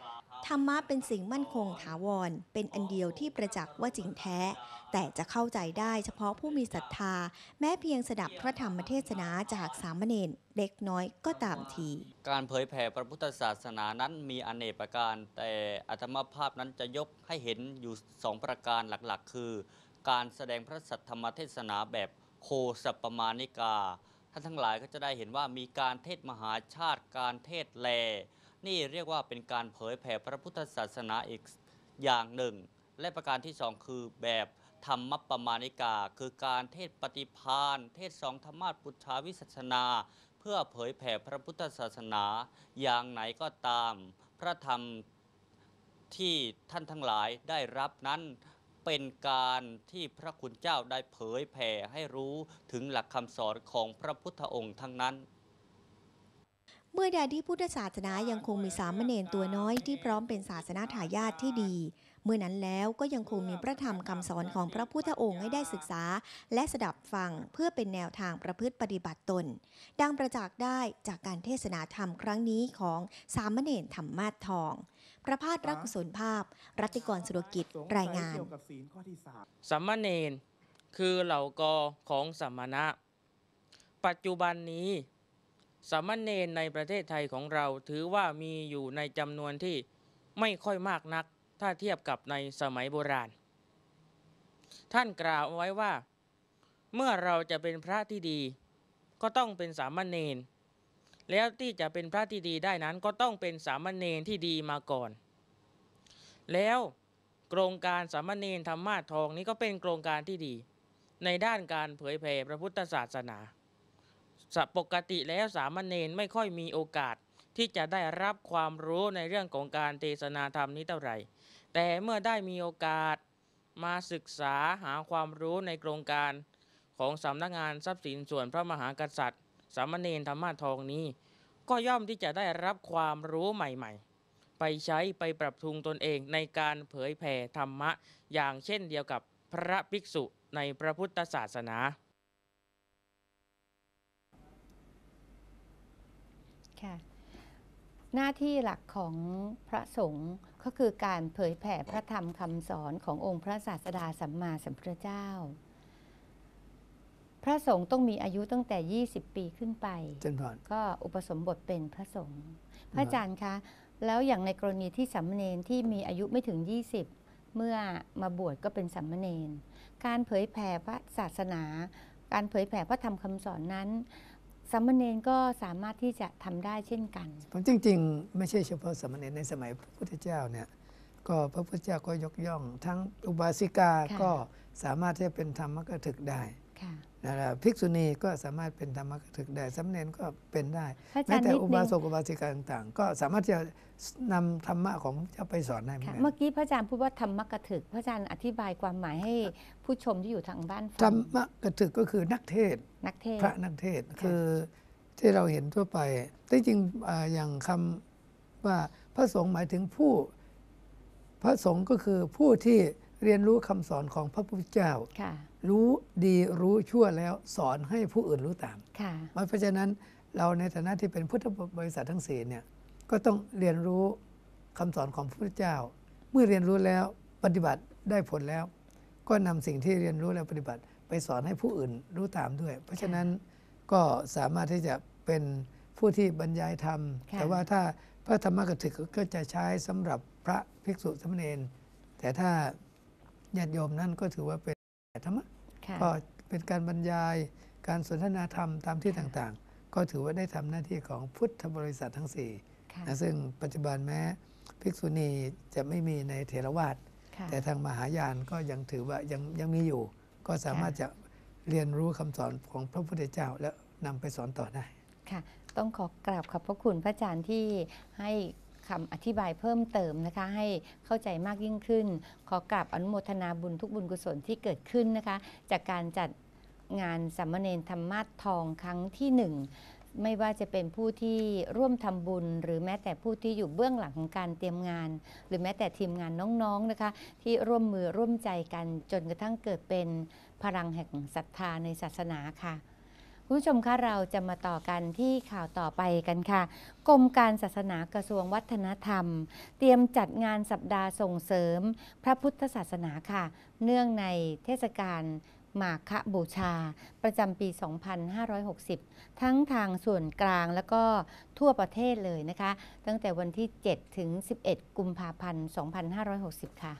ธรรมะเป็นสิ่งมั่นคงถาวรเป็นอันเดียวที่ประจักษ์ว่าจริงแท้แต่จะเข้าใจได้เฉพาะผู้มีศรัทธาแม้เพียงสดับพระธรรมเทศนาจากสามเณรเล็กน้อยก็ตามทีการเผยแผ่พระพุทธศาสนานั้นมีอเนกประการแต่อาตมาภาพนั้นจะยกให้เห็นอยู่สองประการหลักๆ คือการแสดงพระสัทธรรมเทศนาแบบโคสัปปมาณิกาท่านทั้งหลายก็จะได้เห็นว่ามีการเทศมหาชาติการเทศแลนี่เรียกว่าเป็นการเผยแผ่พระพุทธศาสนาอีกอย่างหนึ่งและประการที่สองคือแบบธรรมปมาณิกาคือการเทศปฏิภาณเทศสองธรรมาสปุจฉาวิสัชนาเพื่อเผยแผ่พระพุทธศาสนาอย่างไหนก็ตามพระธรรมที่ท่านทั้งหลายได้รับนั้นเป็นการที่พระคุณเจ้าได้เผยแผ่ให้รู้ถึงหลักคำสอนของพระพุทธองค์ทั้งนั้นเมื่อใดที่พุทธศาสนายังคงมีสามเณรตัวน้อยที่พร้อมเป็นศาสนาทายาทที่ดีเมื่อนั้นแล้วก็ยังคงมีพระธรรมคำสอนของพระพุทธองค์ให้ได้ศึกษาและสดับฟังเพื่อเป็นแนวทางประพฤติปฏิบัติตนดังประจักษ์ได้จากการเทศนาธรรมครั้งนี้ของสามเณรธรรมาสทองพระพาสรักกุศลภาพรัตติกรสุรกิจรายงานสามเณรคือเหล่ากอของสามณะปัจจุบันนี้สามเณรในประเทศไทยของเราถือว่ามีอยู่ในจำนวนที่ไม่ค่อยมากนักถ้าเทียบกับในสมัยโบราณท่านกล่าวไว้ว่าเมื่อเราจะเป็นพระที่ดีก็ต้องเป็นสามเณรแล้วที่จะเป็นพระที่ดีได้นั้นก็ต้องเป็นสามเณรที่ดีมาก่อนแล้วโครงการสามเณรธรรมาสทองนี้ก็เป็นโครงการที่ดีในด้านการเผยแผ่พระพุทธศาสนาปกติแล้วสามเณรไม่ค่อยมีโอกาสที่จะได้รับความรู้ในเรื่องของการเทศนาธรรมนี้เท่าไหร่แต่เมื่อได้มีโอกาสมาศึกษาหาความรู้ในโครงการของสำนักงานทรัพย์สินส่วนพระมหากษัตริย์สามเณรธรรมาสทองนี้ก็ย่อมที่จะได้รับความรู้ใหม่ๆไปใช้ไปปรับปรุงตนเองในการเผยแผ่ธรรมะอย่างเช่นเดียวกับพระภิกษุในพระพุทธศาสนาค่ะหน้าที่หลักของพระสงฆ์ก็คือการเผยแผ่พระธรรมคำสอนขององค์พระศาสดาสัมมาสัมพุทธเจ้าพระสงฆ์ต้องมีอายุตั้งแต่ยี่สิบปีขึ้นไปก็อุปสมบทเป็นพระสงฆ์พระอาจารย์คะแล้วอย่างในกรณีที่สามเณรที่มีอายุไม่ถึงยี่สิบเมื่อมาบวชก็เป็นสามเณรการเผยแผ่พระศาสนาการเผยแผ่พระธรรมคำสอนนั้นสามเณรก็สามารถที่จะทำได้เช่นกันจริงๆไม่ใช่เฉพาะสามเณรในสมัยพระพุทธเจ้าเนี่ยก็พระพุทธเจ้าก็ยกย่องทั้งอุบาสิกาก็สามารถที่จะเป็นธรรมกถึกได้นะครับภิกษุณีก็สามารถเป็นธรรมกถึกได้สามเณรก็เป็นได้แม้แต่อุบาสกอุบาสิกาต่างๆก็สามารถจะนำธรรมะของเจ้าไปสอนได้เหมือนกันเมื่อกี้พระอาจารย์พูดว่าธรรมกถึกพระอาจารย์อธิบายความหมายให้ผู้ชมที่อยู่ทางบ้านฟังธรรมกถึกก็คือนักเทศนักเทศพระนักเทศคือที่เราเห็นทั่วไปแต่จริงอย่างคำว่าพระสงฆ์หมายถึงผู้พระสงฆ์ก็คือผู้ที่เรียนรู้คำสอนของพระพุทธเจ้ารู้ดีรู้ชั่วแล้วสอนให้ผู้อื่นรู้ตามเพราะฉะนั้นเราในฐานะที่เป็นพุทธบริษัททั้งสี่เนี่ยก็ต้องเรียนรู้คำสอนของพระพุทธเจ้าเมื่อเรียนรู้แล้วปฏิบัติได้ผลแล้วก็นำสิ่งที่เรียนรู้และปฏิบัติไปสอนให้ผู้อื่นรู้ตามด้วยเพราะฉะนั้นก็สามารถที่จะเป็นผู้ที่บรรยายธรรมแต่ว่าถ้าพระธรรมกถึกก็จะใช้สำหรับพระภิกษุสามเณรแต่ถ้าญาติโยมนั่นก็ถือว่าเป็นธรรมะก็เป็นการบรรยายการสนทนาธรรมตามที่ต่างๆก็ถือว่าได้ทำหน้าที่ของพุทธบริษัททั้งสี่นะซึ่งปัจจุบันแม้ภิกษุณีจะไม่มีในเถรวาทแต่ทางมหายานก็ยังถือว่ายังยังมีอยู่ก็สามารถจะเรียนรู้คำสอนของพระพุทธเจ้าและนำไปสอนต่อได้ค่ะต้องขอกราบขอบพระคุณพระอาจารย์ที่ให้คำอธิบายเพิ่มเติมนะคะให้เข้าใจมากยิ่งขึ้นขอกราบอนุโมทนาบุญทุกบุญกุศลที่เกิดขึ้นนะคะจากการจัดงานสามเณรธรรมาสทองครั้งที่หนึ่งไม่ว่าจะเป็นผู้ที่ร่วมทำบุญหรือแม้แต่ผู้ที่อยู่เบื้องหลังของการเตรียมงานหรือแม้แต่ทีมงานน้องๆนะคะที่ร่วมมือร่วมใจกันจนกระทั่งเกิดเป็นพลังแห่งศรัทธาในศาสนาค่ะคุณผู้ชมคะเราจะมาต่อกันที่ข่าวต่อไปกันค่ะกรมการศาสนากระทรวงวัฒนธรรมเตรียมจัดงานสัปดาห์ส่งเสริมพระพุทธศาสนาค่ะเนื่องในเทศกาลมาฆบูชาประจำปี สองพันห้าร้อยหกสิบ ทั้งทางส่วนกลางแล้วก็ทั่วประเทศเลยนะคะตั้งแต่วันที่ เจ็ด ถึง สิบเอ็ด กุมภาพันธ์ สองพันห้าร้อยหกสิบ ค่ะ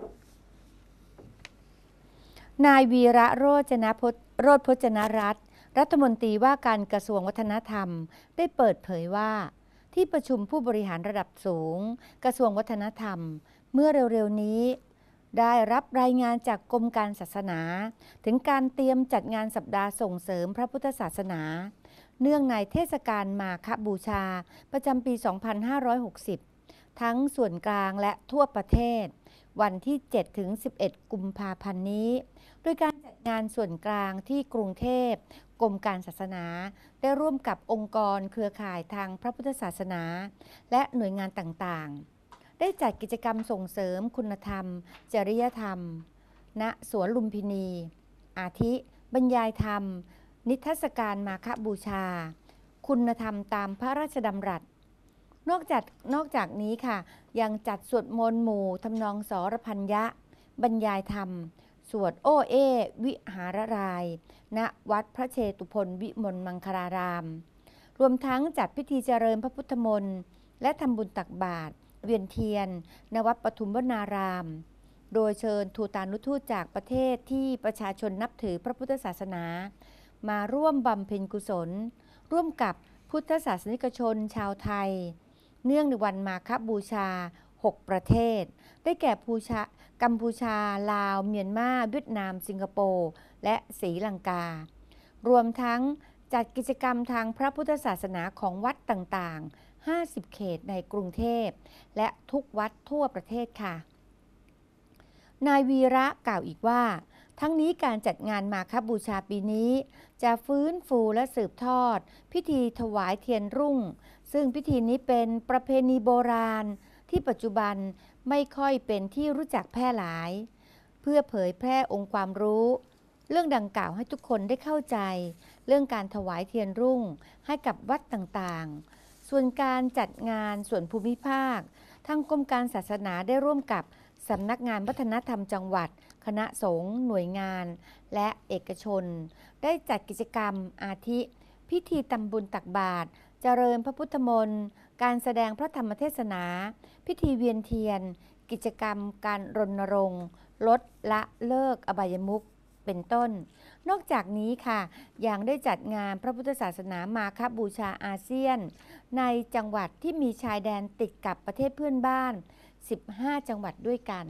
นายวีระโรจนพจน์โรจน์พจนรัตน์รัฐมนตรีว่าการกระทรวงวัฒนธรรมได้เปิดเผยว่าที่ประชุมผู้บริหารระดับสูงกระทรวงวัฒนธรรมเมื่อเร็วๆนี้ได้รับรายงานจากกรมการศาสนาถึงการเตรียมจัดงานสัปดาห์ส่งเสริมพระพุทธศาสนาเนื่องในเทศกาลมาฆบูชาประจำปี สองพันห้าร้อยหกสิบ ทั้งส่วนกลางและทั่วประเทศวันที่ เจ็ด ถึง สิบเอ็ด กุมภาพันธ์นี้โดยการจัดงานส่วนกลางที่กรุงเทพกรมการศาสนาได้ร่วมกับองค์กรเครือข่ายทางพระพุทธศาสนาและหน่วยงานต่างๆได้จัดกิจกรรมส่งเสริมคุณธรรมจริยธรรมณสวนลุมพินี อาทิบรรยายธรรมนิทรรศการมาฆบูชาคุณธรรมตามพระราชดำรัสนอกจากนอกจากนี้ค่ะยังจัดสวดมนต์หมู่ทำนองสรพัญญะบรรยายธรรมสวดโอเอวิหารรายณวัดพระเชตุพนวิมลมังคลารามรวมทั้งจัดพิธีเจริญพระพุทธมนต์และทำบุญตักบาตรเวียนเทียนณวัดปทุมวนารามโดยเชิญทูตานุทูตจากประเทศที่ประชาชนนับถือพระพุทธศาสนามาร่วมบำเพ็ญกุศลร่วมกับพุทธศาสนิกชนชาวไทยเนื่องในวันมาฆบูชาหกประเทศได้แก่ภูชากัมพูชาลาวเมียนมาเวียดนามสิงคโปร์และศรีลังการวมทั้งจัดกิจกรรมทางพระพุทธศาสนาของวัดต่างๆห้าสิบเขตในกรุงเทพและทุกวัดทั่วประเทศค่ะนายวีระกล่าวอีกว่าทั้งนี้การจัดงานมาฆบูชาปีนี้จะฟื้นฟูและสืบทอดพิธีถวายเทียนรุ่งซึ่งพิธีนี้เป็นประเพณีโบราณที่ปัจจุบันไม่ค่อยเป็นที่รู้จักแพร่หลายเพื่อเผยแพร่องค์ความรู้เรื่องดังกล่าวให้ทุกคนได้เข้าใจเรื่องการถวายเทียนรุ่งให้กับวัดต่างๆส่วนการจัดงานส่วนภูมิภาคทางกรมการศาสนาได้ร่วมกับสำนักงานวัฒนธรรมจังหวัดคณะสงฆ์หน่วยงานและเอกชนได้จัดกิจกรรมอาทิพิธีตำบุญตักบาตรเจริญพระพุทธมนต์การแสดงพระธรรมเทศนาพิธีเวียนเทียนกิจกรรมการรณรงค์ลดละเลิกอบายมุขเป็นต้นนอกจากนี้ค่ะยังได้จัดงานพระพุทธศาสนามาฆบูชาอาเซียนในจังหวัดที่มีชายแดนติดกับประเทศเพื่อนบ้านสิบห้าจังหวัดด้วยกัน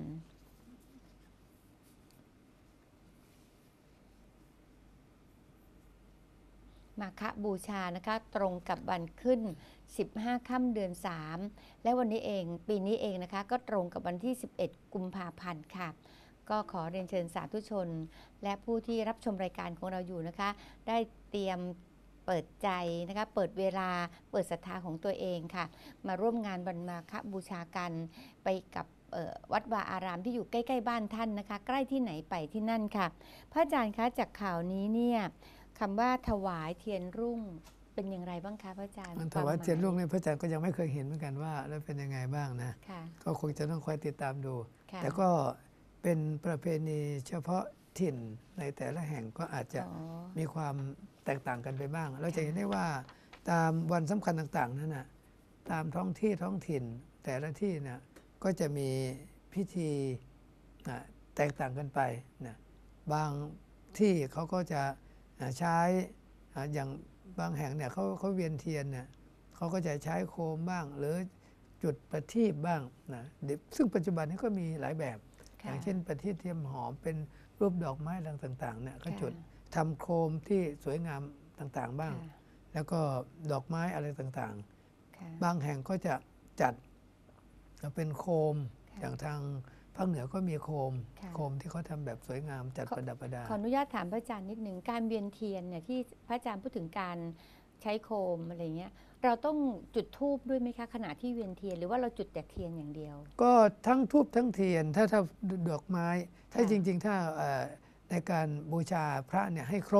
มาฆบูชานะคะตรงกับวันขึ้นสิบห้าค่ำเดือนสามและวันนี้เองปีนี้เองนะคะก็ตรงกับวันที่สิบเอ็ดกุมภาพันธ์ค่ะก็ขอเรียนเชิญสาธุชนและผู้ที่รับชมรายการของเราอยู่นะคะได้เตรียมเปิดใจนะคะเปิดเวลาเปิดศรัทธาของตัวเองค่ะมาร่วมงานวันมาฆบูชากันไปกับวัดวาอารามที่อยู่ใกล้ๆบ้านท่านนะคะใกล้ที่ไหนไปที่นั่นค่ะพระอาจารย์คะจากข่าวนี้เนี่ยคำว่าถวายเทียนรุ่งเป็นอย่างไรบ้างคะพระอาจารย์ถวายเทียนรุ่งเนี่ยพระอาจารย์ก็ยังไม่เคยเห็นเหมือนกันว่าแล้วเป็นยังไงบ้างนะก็คงจะต้องคอยติดตามดูแต่ก็เป็นประเพณีเฉพาะถิ่นในแต่ละแห่งก็อาจจะมีความแตกต่างกันไปบ้างเราจะเห็นได้ว่าตามวันสำคัญต่างๆนั้นนะตามท้องที่ท้องถิ่นแต่ละที่นะก็จะมีพิธีนะแตกต่างกันไปนะบางที่เขาก็จะใช้อย่างบางแห่งเนี่ยเขาเขาเวียนเทียนเนี่ยเขาก็จะใช้โคมบ้างหรือจุดประทีปบ้างนะซึ่งปัจจุบันนี้ก็มีหลายแบบอย่างเช่นประทีปเทียมหอมเป็นรูปดอกไม้ต่างๆเนี่ยก็จุดทำโคมที่สวยงามต่างๆบ้างแล้วก็ดอกไม้อะไรต่างๆบางแห่งก็จะจัดเป็นโคมอย่างทางภาคเหนือก็มีโคมโคมที่เขาทำแบบสวยงามจัดประดับประดาขออนุญาตถามพระอาจารย์นิดหนึ่งการเวียนเทียนเนี่ยที่พระอาจารย์พูดถึงการใช้โคมอะไรเงี้ยเราต้องจุดธูปด้วยไหมคะขณะที่เวียนเทียนหรือว่าเราจุดแต่เทียนอย่างเดียวก็ทั้งธูปทั้งเทียนถ้าถ้าดอกไม้ถ้าจริงๆถ้าในการบูชาพระเนี่ยให้ครบ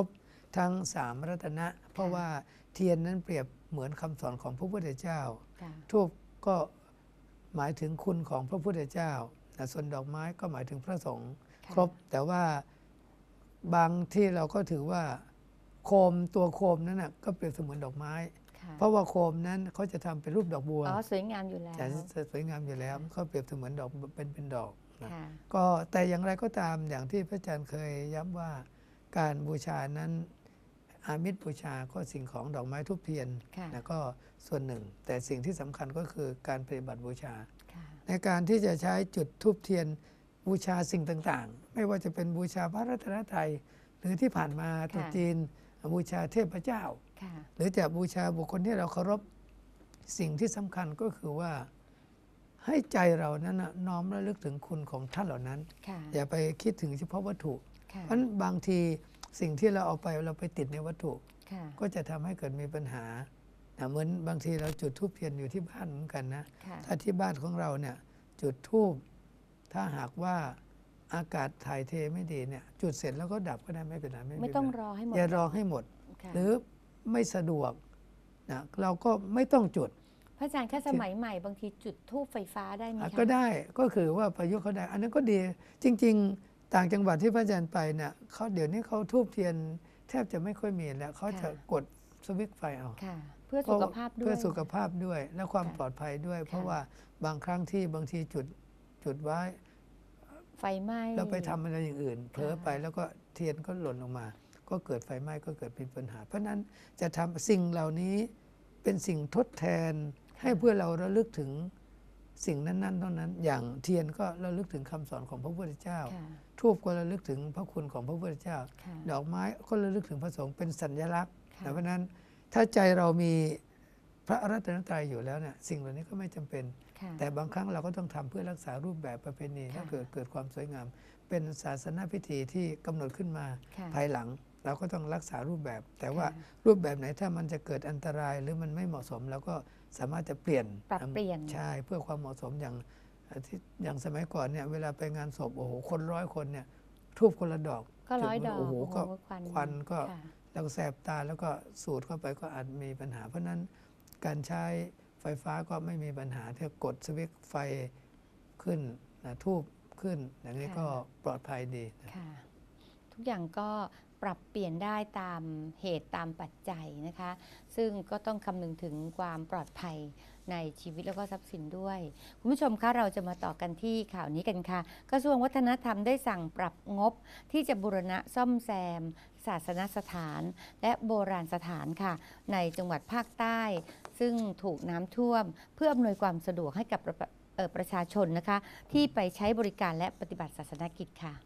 ทั้งสามรัตนะเพราะว่าเทียนนั้นเปรียบเหมือนคำสอนของพระพุทธเจ้าธูปก็หมายถึงคุณของพระพุทธเจ้าส่วนดอกไม้ก็หมายถึงพระสงฆ์ครบแต่ว่าบางที่เราก็ถือว่าโคมตัวโคมนั้นนะก็เปรียบเสมือนดอกไม้เพราะว่าโคมนั้นเขาจะทำเป็นรูปดอกบัวอ๋อสวยงามอยู่แล้วจะสวยงามอยู่แล้วเขาเปรียบเสมือนดอกเป็นเป็นดอกนะก็แต่อย่างไรก็ตามอย่างที่พระอาจารย์เคยย้ำว่าการบูชานั้นอามิสบูชาก็สิ่งของดอกไม้ทูปเทียนนะก็ส่วนหนึ่งแต่สิ่งที่สำคัญก็คือการปฏิบัติบูชาในการที่จะใช้จุดทูปเทียนบูชาสิ่งต่างๆไม่ว่าจะเป็นบูชาพระรัตนตรัยหรือที่ผ่านมาตรุษจีนบูชาเทพเจ้าหรือจะบูชาบุคคลที่เราเคารพสิ่งที่สำคัญก็คือว่าให้ใจเรานั้นน้อมระลึกถึงคุณของท่านเหล่านั้นอย่าไปคิดถึงเฉพาะวัตถุเพราะบางทีสิ่งที่เราเอาไปเราไปติดในวัตถุก็จะทำให้เกิดมีปัญหาเหมือนบางทีเราจุดธูปเทียนอยู่ที่บ้านเหมือนกันนะถ้าที่บ้านของเราเนี่ยจุดธูปถ้าหากว่าอากาศถ่ายเทไม่ดีเนี่ยจุดเสร็จแล้วก็ดับก็ได้ไม่เป็นไรไม่ต้องรอให้หมดอย่ารอให้หมดหรือไม่สะดวกนะเราก็ไม่ต้องจุดพระอาจารย์แค่สมัยใหม่บางทีจุดธูปไฟฟ้าได้ไหมคะก็ได้ก็คือว่าประยุกต์เขาได้อันนั้นก็ดีจริงๆต่างจังหวัดที่พระอาจารย์ไปเนี่ยเขาเดี๋ยวนี้เขาธูปเทียนแทบจะไม่ค่อยมีแล้วเขาจะกดสวิตช์ไฟเอาเพื่อสุขภาพด้วยเพื่อสุขภาพด้วยและความปลอดภัยด้วยเพราะว่าบางครั้งที่บางทีจุดจุดไว้ไฟไหม้เราไปทำอะไรอย่างอื่นเผลอไปแล้วก็เทียนก็หล่นลงมาก็เกิดไฟไหม้ก็เกิดเป็นปัญหาเพราะนั้นจะทำสิ่งเหล่านี้เป็นสิ่งทดแทนให้เพื่อเราระลึกถึงสิ่งนั้นๆเท่านั้นอย่างเทียนก็ระลึกถึงคำสอนของพระพุทธเจ้าธูปก็ระลึกถึงพระคุณของพระพุทธเจ้าดอกไม้ก็ระลึกถึงพระสงฆ์เป็นสัญลักษณ์เพราะนั้นถ้าใจเรามีพระรัตนตรัยอยู่แล้วเนี่ยสิ่งเหล่านี้ก็ไม่จำเป็นแต่บางครั้งเราก็ต้องทำเพื่อรักษารูปแบบประเพณีให้เกิดเกิดความสวยงามเป็นศาสนาพิธีที่กำหนดขึ้นมาภายหลังเราก็ต้องรักษารูปแบบแต่ว่ารูปแบบไหนถ้ามันจะเกิดอันตรายหรือมันไม่เหมาะสมเราก็สามารถจะเปลี่ยนปรับเปลี่ยนใช่เพื่อความเหมาะสมอย่างที่อย่างสมัยก่อนเนี่ยเวลาไปงานศพโอ้โหคนร้อยคนเนี่ยทูบคนละดอกก็ร้อยดอกโอ้โหก็ควันก็แล้วแสบตาแล้วก็สูดเข้าไปก็อาจมีปัญหาเพราะนั้นการใช้ไฟฟ้าก็ไม่มีปัญหาถ้ากดสวิตช์ไฟขึ้นนะทูบขึ้นอย่างนี้ก็ปลอดภัยดีค่ะทุกอย่างก็ปรับเปลี่ยนได้ตามเหตุตามปัจจัยนะคะซึ่งก็ต้องคำนึงถึงความปลอดภัยในชีวิตแล้วก็ทรัพย์สินด้วยคุณผู้ชมคะเราจะมาต่อกันที่ข่าวนี้กันค่ะกระทรวงวัฒนธรรมได้สั่งปรับงบที่จะบูรณะซ่อมแซมศาสนสถานและโบราณสถานค่ะในจังหวัดภาคใต้ซึ่งถูกน้ำท่วมเพื่ออำนวยความสะดวกให้กับประชาชนนะคะที่ไปใช้บริการและปฏิบัติศาสนกิจค่ะ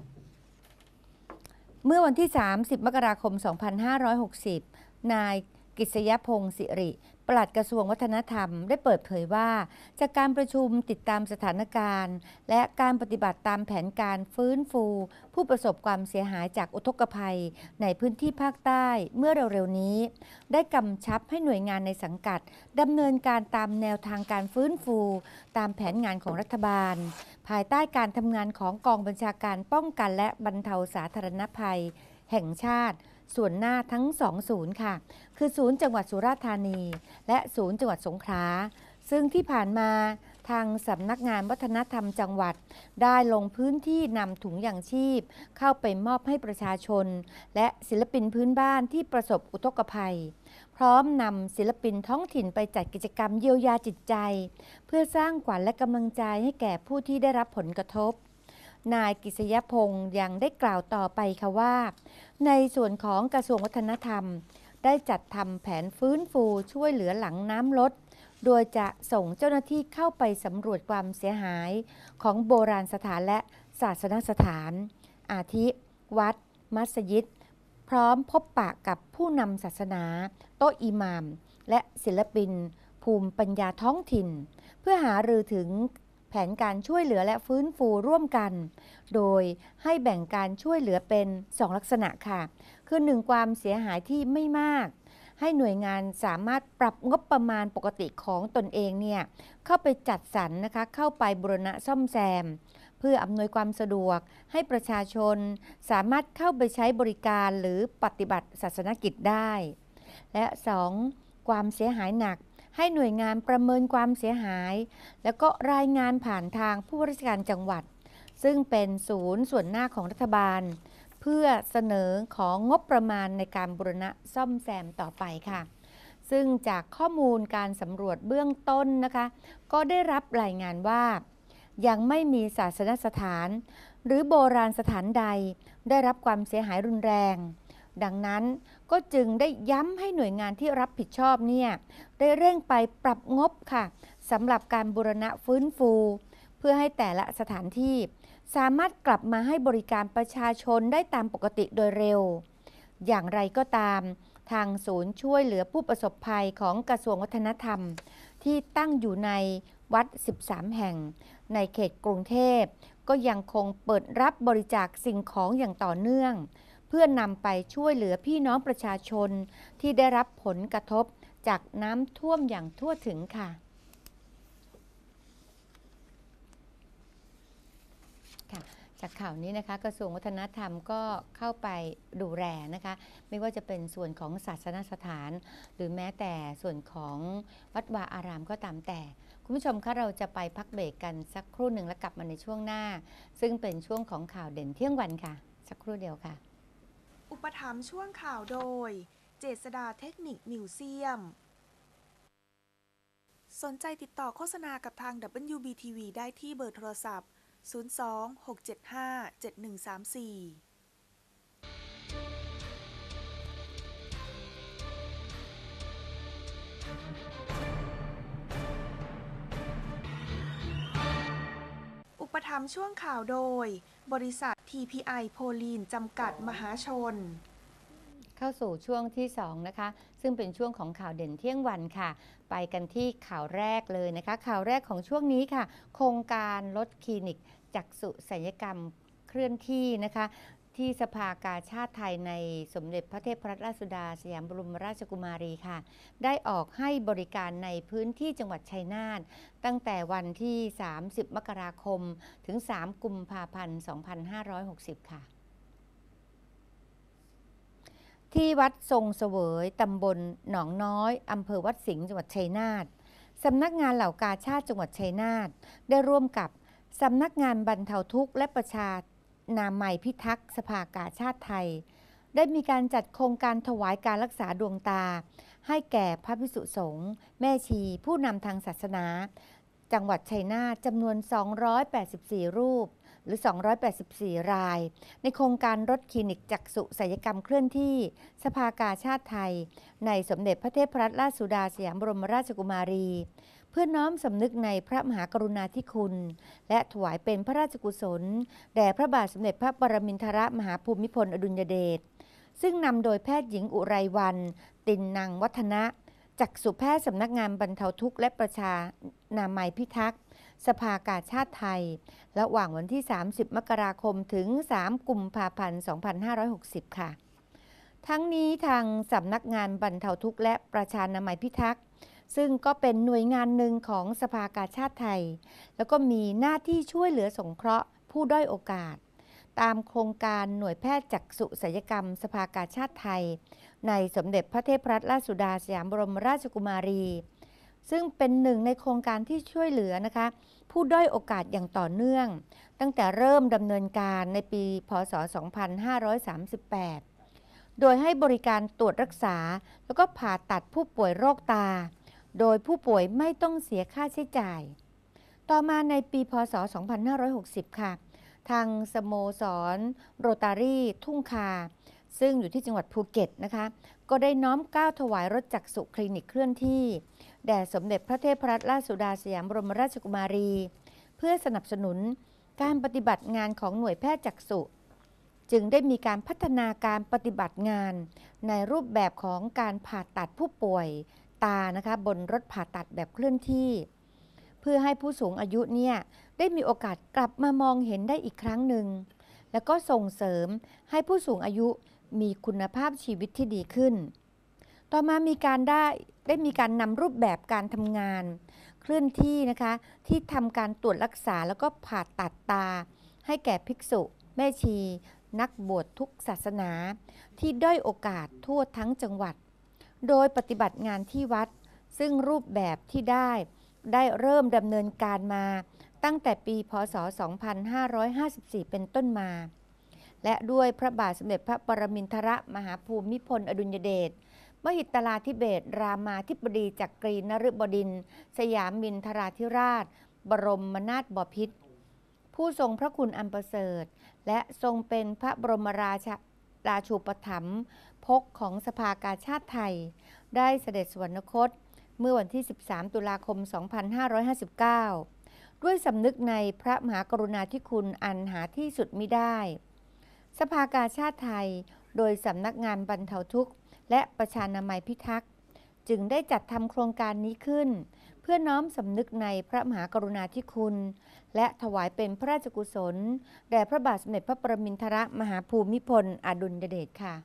เมื่อวันที่สามสิบมกราคมสองพันห้าร้อยหกสิบนายกิษยพงศ์สิริปลัดกระทรวงวัฒนธรรมได้เปิดเผยว่าจากการประชุมติดตามสถานการณ์และการปฏิบัติตามแผนการฟื้นฟูผู้ประสบความเสียหายจากอุทกภัยในพื้นที่ภาคใต้เมื่อเร็วๆนี้ได้กำชับให้หน่วยงานในสังกัดดำเนินการตามแนวทางการฟื้นฟูตามแผนงานของรัฐบาลภายใต้การทำงานของกองบัญชาการป้องกันและบรรเทาสาธารณภัยแห่งชาติส่วนหน้าทั้งสองศูนย์ค่ะคือศูนย์จังหวัดสุราษฎร์ธานีและศูนย์จังหวัดสงขลาซึ่งที่ผ่านมาทางสำนักงานวัฒนธรรมจังหวัดได้ลงพื้นที่นำถุงยางชีพเข้าไปมอบให้ประชาชนและศิลปินพื้นบ้านที่ประสบอุทกภัยพร้อมนำศิลปินท้องถิ่นไปจัดกิจกรรมเยียวยาจิตใจเพื่อสร้างขวัญและกำลังใจให้แก่ผู้ที่ได้รับผลกระทบนายกิษยพงศ์ยังได้กล่าวต่อไปค่ะว่าในส่วนของกระทรวงวัฒนธรรมได้จัดทำแผนฟื้นฟูช่วยเหลือหลังน้ำลดโดยจะส่งเจ้าหน้าที่เข้าไปสำรวจความเสียหายของโบราณสถานและศาสนสถานอาทิวัดมัสยิดพร้อมพบปะกับผู้นำศาสนาโต๊ะอิหม่ามและศิลปินภูมิปัญญาท้องถิ่นเพื่อหารือถึงแผนการช่วยเหลือและฟื้นฟูร่วมกันโดยให้แบ่งการช่วยเหลือเป็นสองลักษณะค่ะคือหนึ่งความเสียหายที่ไม่มากให้หน่วยงานสามารถปรับงบประมาณปกติของตนเองเนี่ยเข้าไปจัดสรรนะคะเข้าไปบูรณะซ่อมแซมพื่ออำนวยความสะดวกให้ประชาชนสามารถเข้าไปใช้บริการหรือปฏิบัติศาสนกิจได้และสองความเสียหายหนักให้หน่วยงานประเมินความเสียหายแล้วก็รายงานผ่านทางผู้ว่าราชการจังหวัดซึ่งเป็นศูนย์ส่วนหน้าของรัฐบาลเพื่อเสนอของงบประมาณในการบูรณะซ่อมแซมต่อไปค่ะซึ่งจากข้อมูลการสำรวจเบื้องต้นนะคะก็ได้รับรายงานว่ายังไม่มีศาสนสถานหรือโบราณสถานใดได้รับความเสียหายรุนแรงดังนั้นก็จึงได้ย้ำให้หน่วยงานที่รับผิดชอบเนี่ยได้เร่งไปปรับงบค่ะสำหรับการบูรณะฟื้นฟูเพื่อให้แต่ละสถานที่สามารถกลับมาให้บริการประชาชนได้ตามปกติโดยเร็วอย่างไรก็ตามทางศูนย์ช่วยเหลือผู้ประสบภัยของกระทรวงวัฒนธรรมที่ตั้งอยู่ในวัดสิบสามแห่งในเขตกรุงเทพก็ยังคงเปิดรับบริจาคสิ่งของอย่างต่อเนื่องเพื่อนำไปช่วยเหลือพี่น้องประชาชนที่ได้รับผลกระทบจากน้ำท่วมอย่างทั่วถึงค่ะจากข่าวนี้นะคะกระทรวงวัฒนธรรมก็เข้าไปดูแลนะคะไม่ว่าจะเป็นส่วนของศาสนสถานหรือแม้แต่ส่วนของวัดวาอารามก็ตามแต่คุณผู้ชมคะเราจะไปพักเบรกกันสักครู่หนึ่งแล้วกลับมาในช่วงหน้าซึ่งเป็นช่วงของข่าวเด่นเที่ยงวันค่ะสักครู่เดียวค่ะอุปถัมภ์ช่วงข่าวโดยเจษฎาเทคนิคมิวเซียมสนใจติดต่อโฆษณากับทาง ดับเบิลยู บี ที วี ได้ที่เบอร์โทรศัพท์ศูนย์ สอง หก เจ็ด ห้า เจ็ด หนึ่ง สาม สี่ อุปถัมภ์ช่วงข่าวโดยบริษัท ที พี ไอ โพลีนจำกัดมหาชนเข้าสู่ช่วงที่สองนะคะซึ่งเป็นช่วงของข่าวเด่นเที่ยงวันค่ะไปกันที่ข่าวแรกเลยนะคะข่าวแรกของช่วงนี้ค่ะโครงการลดคลินิกจักษุศัลยกรรมเคลื่อนที่นะคะที่สภากาชาติไทยในสมเด็จพระเทพรัตนราชสุดาสยามบรมราชกุมารีค่ะได้ออกให้บริการในพื้นที่จังหวัดชัยนาทตั้งแต่วันที่สามสิบมกราคมถึงสามกุมภาพันธ์สองพันห้าร้อยหกสิบค่ะที่วัดทรงเสวยตำบลหนองน้อยอำเภอวัดสิงห์จังหวัดชัยนาทสำนักงานเหล่ากาชาติจังหวัดชัยนาทได้ร่วมกับสำนักงานบรรเทาทุกข์และประชานามัยพิทักษ์สภากาชาติไทยได้มีการจัดโครงการถวายการรักษาดวงตาให้แก่พระภิกษุสงฆ์แม่ชีผู้นำทางศาสนาจังหวัดชัยนาทจำนวนสองร้อยแปดสิบสี่รูปหรือสองร้อยแปดสิบสี่รายในโครงการรถคลินิกจักษุศัลยกรรมเคลื่อนที่สภากาชาติไทยในสมเด็จพระเทพรัตนราชสุดาสยามบรมราชกุมารีเพื่อน้อมสำนึกในพระมหากรุณาธิคุณและถวายเป็นพระราชกุศลแด่พระบาทสมเด็จพระปรมินทรมหาภูมิพลอดุลยเดชซึ่งนำโดยแพทย์หญิงอุไรวรรณตินนังวัฒนะจักษุแพทย์สำนักงานบรรเทาทุกข์และประชานามัยพิทักษ์สภากาชาติไทยระหว่างวันที่สามสิบมกราคมถึงสามกุมภาพันธ์สองพันห้าร้อยหกสิบค่ะทั้งนี้ทางสำนักงานบรรเทาทุกข์และประชานามัยพิทักษ์ซึ่งก็เป็นหน่วยงานหนึ่งของสภากาชาติไทยแล้วก็มีหน้าที่ช่วยเหลือสงเคราะห์ผู้ด้อยโอกาสตามโครงการหน่วยแพทย์จักษุศัลยกรรมสภากาชาติไทยในสมเด็จพระเทพรัตนราชสุดาสยามบรมราชกุมารีซึ่งเป็นหนึ่งในโครงการที่ช่วยเหลือนะคะผู้ด้อยโอกาสอย่างต่อเนื่องตั้งแต่เริ่มดำเนินการในปีพ.ศ. สองพันห้าร้อยสามสิบแปดโดยให้บริการตรวจรักษาแล้วก็ผ่าตัดผู้ป่วยโรคตาโดยผู้ป่วยไม่ต้องเสียค่าใช้จ่ายต่อมาในปีพ.ศ. สองพันห้าร้อยหกสิบค่ะทางสโมสรโรตารี่ทุ่งคาซึ่งอยู่ที่จังหวัดภูเก็ตนะคะก็ได้น้อมเกล้าถวายรถจักษุคลินิกเคลื่อนที่แด่สมเด็จพระเทพรัตนราชสุดาสยามบรมราชกุมารีเพื่อสนับสนุนการปฏิบัติงานของหน่วยแพทย์จักษุจึงได้มีการพัฒนาการปฏิบัติงานในรูปแบบของการผ่าตัดผู้ป่วยตานะคะบนรถผ่าตัดแบบเคลื่อนที่เพื่อให้ผู้สูงอายุเนี่ยได้มีโอกาสกลับมามองเห็นได้อีกครั้งหนึ่งแล้วก็ส่งเสริมให้ผู้สูงอายุมีคุณภาพชีวิตที่ดีขึ้นต่อมามีการได้ได้มีการนำรูปแบบการทำงานเคลื่อนที่นะคะที่ทำการตรวจรักษาแล้วก็ผ่าตัดตาให้แก่ภิกษุแม่ชีนักบวชทุกศาสนาที่ด้อยโอกาสทั่วทั้งจังหวัดโดยปฏิบัติงานที่วัดซึ่งรูปแบบที่ได้ได้เริ่มดำเนินการมาตั้งแต่ปีพ.ศ. สองพันห้าร้อยห้าสิบสี่ เป็นต้นมาและด้วยพระบาทสมเด็จพระปรมินทรมหาภูมิพลอดุลยเดชมหิตลาธิเบศรรามาธิบดีจักรีนฤบดินทร์สยามินทราธิราชบรมนาถบพิตรผู้ทรงพระคุณอันประเสริฐและทรงเป็นพระบรมราชราชูปถัมภกของสภากาชาดไทยได้เสด็จสวรรคตเมื่อวันที่ สิบสาม ตุลาคม สองพันห้าร้อยห้าสิบเก้า ด้วยสำนึกในพระมหากรุณาธิคุณอันหาที่สุดมิได้สภากาชาดไทยโดยสำนักงานบรรเทาทุกข์และประชานามัยพิทักษ์จึงได้จัดทำโครงการนี้ขึ้นเพื่อน้อมสำนึกในพระมหากรุณาธิคุณและถวายเป็นพระราชกุศลแด่พระบาทสมเด็จพระปรมินทรมหาภูมิพลอดุลยเดชค่ะ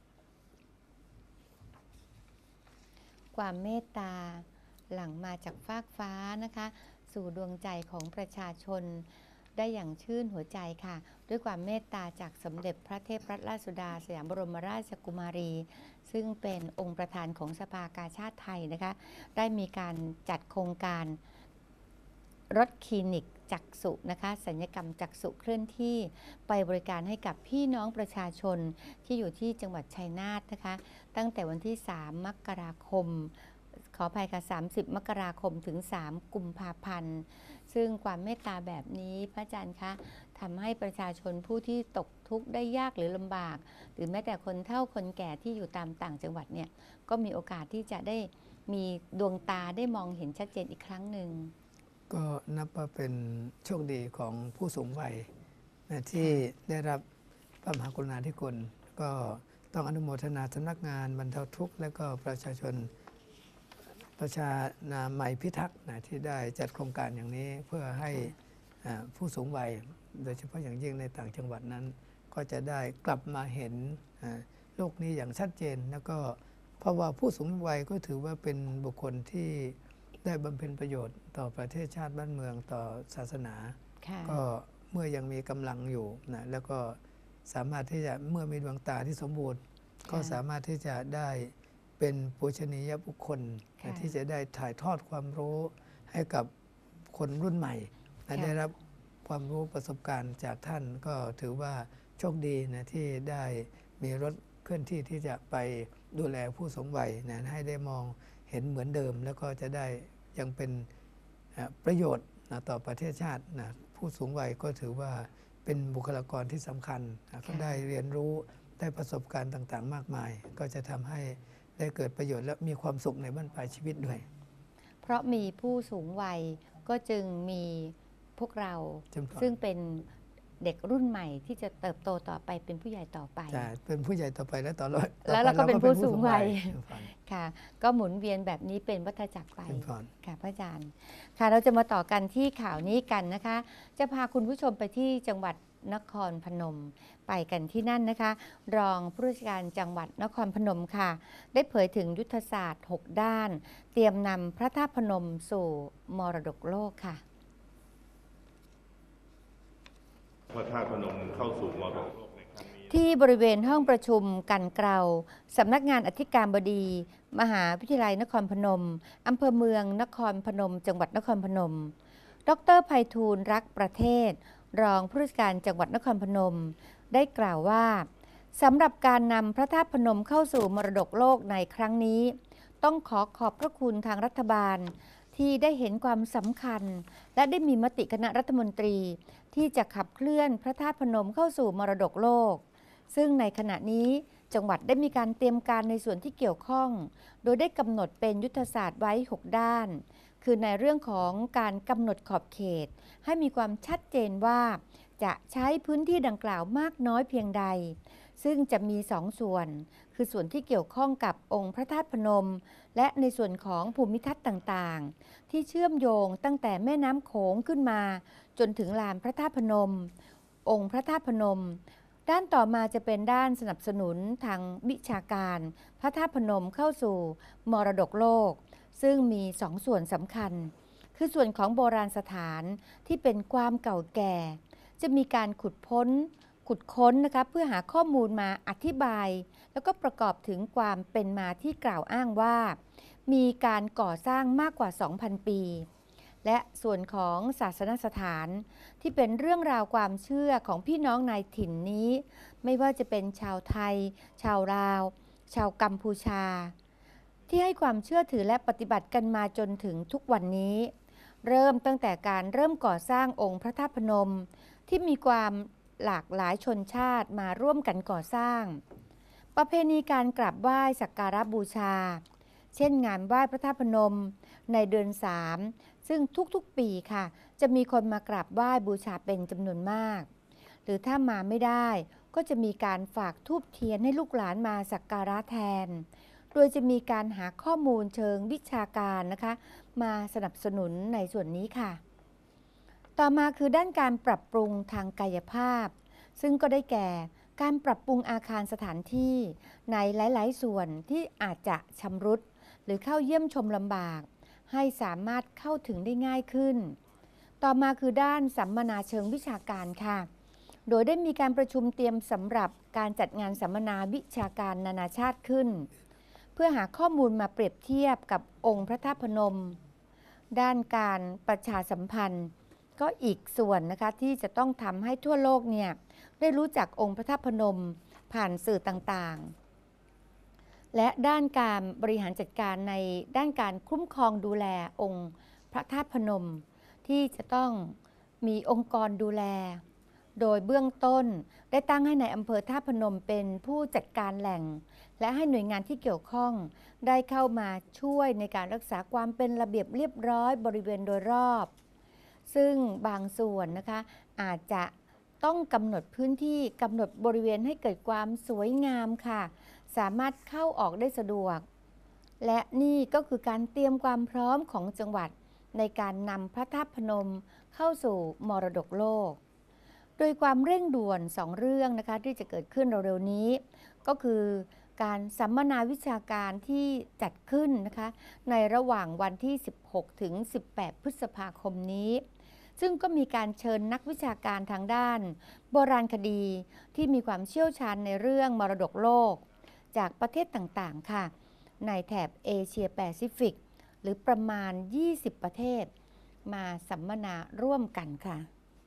ความเมตตาหลั่งมาจากฟากฟ้านะคะสู่ดวงใจของประชาชนได้อย่างชื่นหัวใจค่ะด้วยความเมตตาจากสมเด็จพระเทพรัตนราชสุดาสยามบรมราชกุมารีซึ่งเป็นองค์ประธานของสภากาชาดไทยนะคะได้มีการจัดโครงการรถคลินิกจักษุนะคะศัลยกรรมจักษุเคลื่อนที่ไปบริการให้กับพี่น้องประชาชนที่อยู่ที่จังหวัดชัยนาทนะคะตั้งแต่วันที่สามมกราคมขออภัยค่ะสามสิบมกราคมถึงสามกุมภาพันธ์ซึ่งความเมตตาแบบนี้พระอาจารย์คะทำให้ประชาชนผู้ที่ตกทุกข์ได้ยากหรือลำบากหรือแม้แต่คนเฒ่าคนแก่ที่อยู่ตามต่างจังหวัดเนี่ยก็มีโอกาสที่จะได้มีดวงตาได้มองเห็นชัดเจนอีกครั้งหนึ่งก็นับว่าเป็นโชคดีของผู้สูงวัยนะที่ได้รับพระมหากรุณาธิคุณก็ต้องอนุโมทนาสำนักงานบรรเทาทุกข์และก็ประชาชนประชานามัยพิทักษ์นะที่ได้จัดโครงการอย่างนี้เพื่อให้ผู้สูงวัยโดยเฉพาะอย่างยิ่งในต่างจังหวัดนั้นก็จะได้กลับมาเห็นโลกนี้อย่างชัดเจนแล้วก็เพราะว่าผู้สูงวัยก็ถือว่าเป็นบุคคลที่ได้บำเพ็ญประโยชน์ต่อประเทศชาติบ้านเมืองต่อศาสนาก็เมื่อยังมีกำลังอยู่นะแล้วก็สามารถที่จะเมื่อมีดวงตาที่สมบูรณ์ก็สามารถที่จะได้เป็นปูชนียบุคคลที่จะได้ถ่ายทอดความรู้ให้กับคนรุ่นใหม่ได้รับความรู้ประสบการณ์จากท่านก็ถือว่าโชคดีนะที่ได้มีรถเคลื่อนที่ที่จะไปดูแลผู้สูงวัยนะให้ได้มองเห็นเหมือนเดิมแล้วก็จะได้ยังเป็นประโยชน์นะต่อประเทศชาตินะผู้สูงวัยก็ถือว่าเป็นบุคลากรที่สำคัญนะก็ได้เรียนรู้ได้ประสบการณ์ต่างๆมากมายก็จะทำให้ได้เกิดประโยชน์และมีความสุขในบ้านปลายชีวิตด้วยเพราะมีผู้สูงวัยก็จึงมีพวกเราซึ่งเป็นเด็กรุ่นใหม่ที่จะเติบโตต่อไปเป็นผู้ใหญ่ต่อไปใช่เป็นผู้ใหญ่ต่อไปแล้วต่อไปแล้วเราก็เป็นผู้สูงวัยค่ะก็หมุนเวียนแบบนี้เป็นวัฏจักรไปค่ะพระอาจารย์ค่ะเราจะมาต่อกันที่ข่าวนี้กันนะคะจะพาคุณผู้ชมไปที่จังหวัดนครพนมไปกันที่นั่นนะคะรองผู้ราชการจังหวัดนครพนมค่ะได้เผยถึงยุทธศาสตร์หกด้านเตรียมนำพระธาตุพนมสู่มรดกโลกค่ะพระธาตุพนมเข้าสู่มรดกโลกในครั้งนี้ที่บริเวณห้องประชุมกันเกลาสำนักงานอธิการบดีมหาวิทยาลัยนครพนมอำเภอเมืองนครพนมจังหวัดนครพนมดร.ไพฑูรย์รักประเทศรองผู้ราชการจังหวัดนครพนมได้กล่าวว่าสำหรับการนำพระธาตุพนมเข้าสู่มรดกโลกในครั้งนี้ต้องขอขอบพระคุณทางรัฐบาลที่ได้เห็นความสำคัญและได้มีมติคณะรัฐมนตรีที่จะขับเคลื่อนพระธาตุพนมเข้าสู่มรดกโลกซึ่งในขณะนี้จังหวัดได้มีการเตรียมการในส่วนที่เกี่ยวข้องโดยได้กำหนดเป็นยุทธศาสตร์ไว้หกด้านคือในเรื่องของการกำหนดขอบเขตให้มีความชัดเจนว่าจะใช้พื้นที่ดังกล่าวมากน้อยเพียงใดซึ่งจะมีสองส่วนคือส่วนที่เกี่ยวข้องกับองค์พระธาตุพนมและในส่วนของภูมิทัศน์ต่างๆที่เชื่อมโยงตั้งแต่แม่น้ำโขงขึ้นมาจนถึงลานพระธาตุพนมองค์พระธาตุพนมด้านต่อมาจะเป็นด้านสนับสนุนทางวิชาการพระธาตุพนมเข้าสู่มรดกโลกซึ่งมีสองส่วนสำคัญคือส่วนของโบราณสถานที่เป็นความเก่าแก่จะมีการขุดพ้นขุดค้นนะคะเพื่อหาข้อมูลมาอธิบายแล้วก็ประกอบถึงความเป็นมาที่กล่าวอ้างว่ามีการก่อสร้างมากกว่า สองพัน ปีและส่วนของศาสนสถานที่เป็นเรื่องราวความเชื่อของพี่น้องในถิ่นนี้ไม่ว่าจะเป็นชาวไทยชาวลาวชาวกัมพูชาที่ให้ความเชื่อถือและปฏิบัติกันมาจนถึงทุกวันนี้เริ่มตั้งแต่การเริ่มก่อสร้างองค์พระธาตุพนมที่มีความหลากหลายชนชาติมาร่วมกันก่อสร้างประเพณีการกราบไหว้สักการะบูชาเช่นงานไหว้พระธาตุพนมในเดือนสามซึ่งทุกๆปีค่ะจะมีคนมากราบไหว้บูชาเป็นจำนวนมากหรือถ้ามาไม่ได้ก็จะมีการฝากธูปเทียนให้ลูกหลานมาสักการะแทนโดยจะมีการหาข้อมูลเชิงวิชาการนะคะมาสนับสนุนในส่วนนี้ค่ะต่อมาคือด้านการปรับปรุงทางกายภาพซึ่งก็ได้แก่การปรับปรุงอาคารสถานที่ในหลายๆส่วนที่อาจจะชำรุดหรือเข้าเยี่ยมชมลำบากให้สามารถเข้าถึงได้ง่ายขึ้นต่อมาคือด้านสัมมนาเชิงวิชาการค่ะโดยได้มีการประชุมเตรียมสำหรับการจัดงานสัมมนาวิชาการนานาชาติขึ้นเพื่อหาข้อมูลมาเปรียบเทียบกับองค์พระธาตุพนมด้านการประชาสัมพันธ์ก็อีกส่วนนะคะที่จะต้องทำให้ทั่วโลกเนี่ยได้รู้จักองค์พระธาตุพนมผ่านสื่อต่างๆและด้านการบริหารจัดการในด้านการคุ้มครองดูแลองค์พระธาตุพนมที่จะต้องมีองค์กรดูแลโดยเบื้องต้นได้ตั้งให้ในอำเภอท่าพนมเป็นผู้จัดการแหล่งและให้หน่วยงานที่เกี่ยวข้องได้เข้ามาช่วยในการรักษาความเป็นระเบียบเรียบร้อยบริเวณโดยรอบซึ่งบางส่วนนะคะอาจจะต้องกำหนดพื้นที่กำหนดบริเวณให้เกิดความสวยงามค่ะสามารถเข้าออกได้สะดวกและนี่ก็คือการเตรียมความพร้อมของจังหวัดในการนำพระธาตุพนมเข้าสู่มรดกโลกโดยความเร่งด่วนสองเรื่องนะคะที่จะเกิดขึ้นเร็วๆนี้ก็คือการสัมมนาวิชาการที่จัดขึ้นนะคะในระหว่างวันที่สิบหกถึงสิบแปดพฤษภาคมนี้ซึ่งก็มีการเชิญนักวิชาการทางด้านโบราณคดีที่มีความเชี่ยวชาญในเรื่องมรดกโลกจากประเทศต่างๆค่ะในแถบเอเชียแปซิฟิกหรือประมาณยี่สิบประเทศมาสัมมนาร่วมกันค่ะ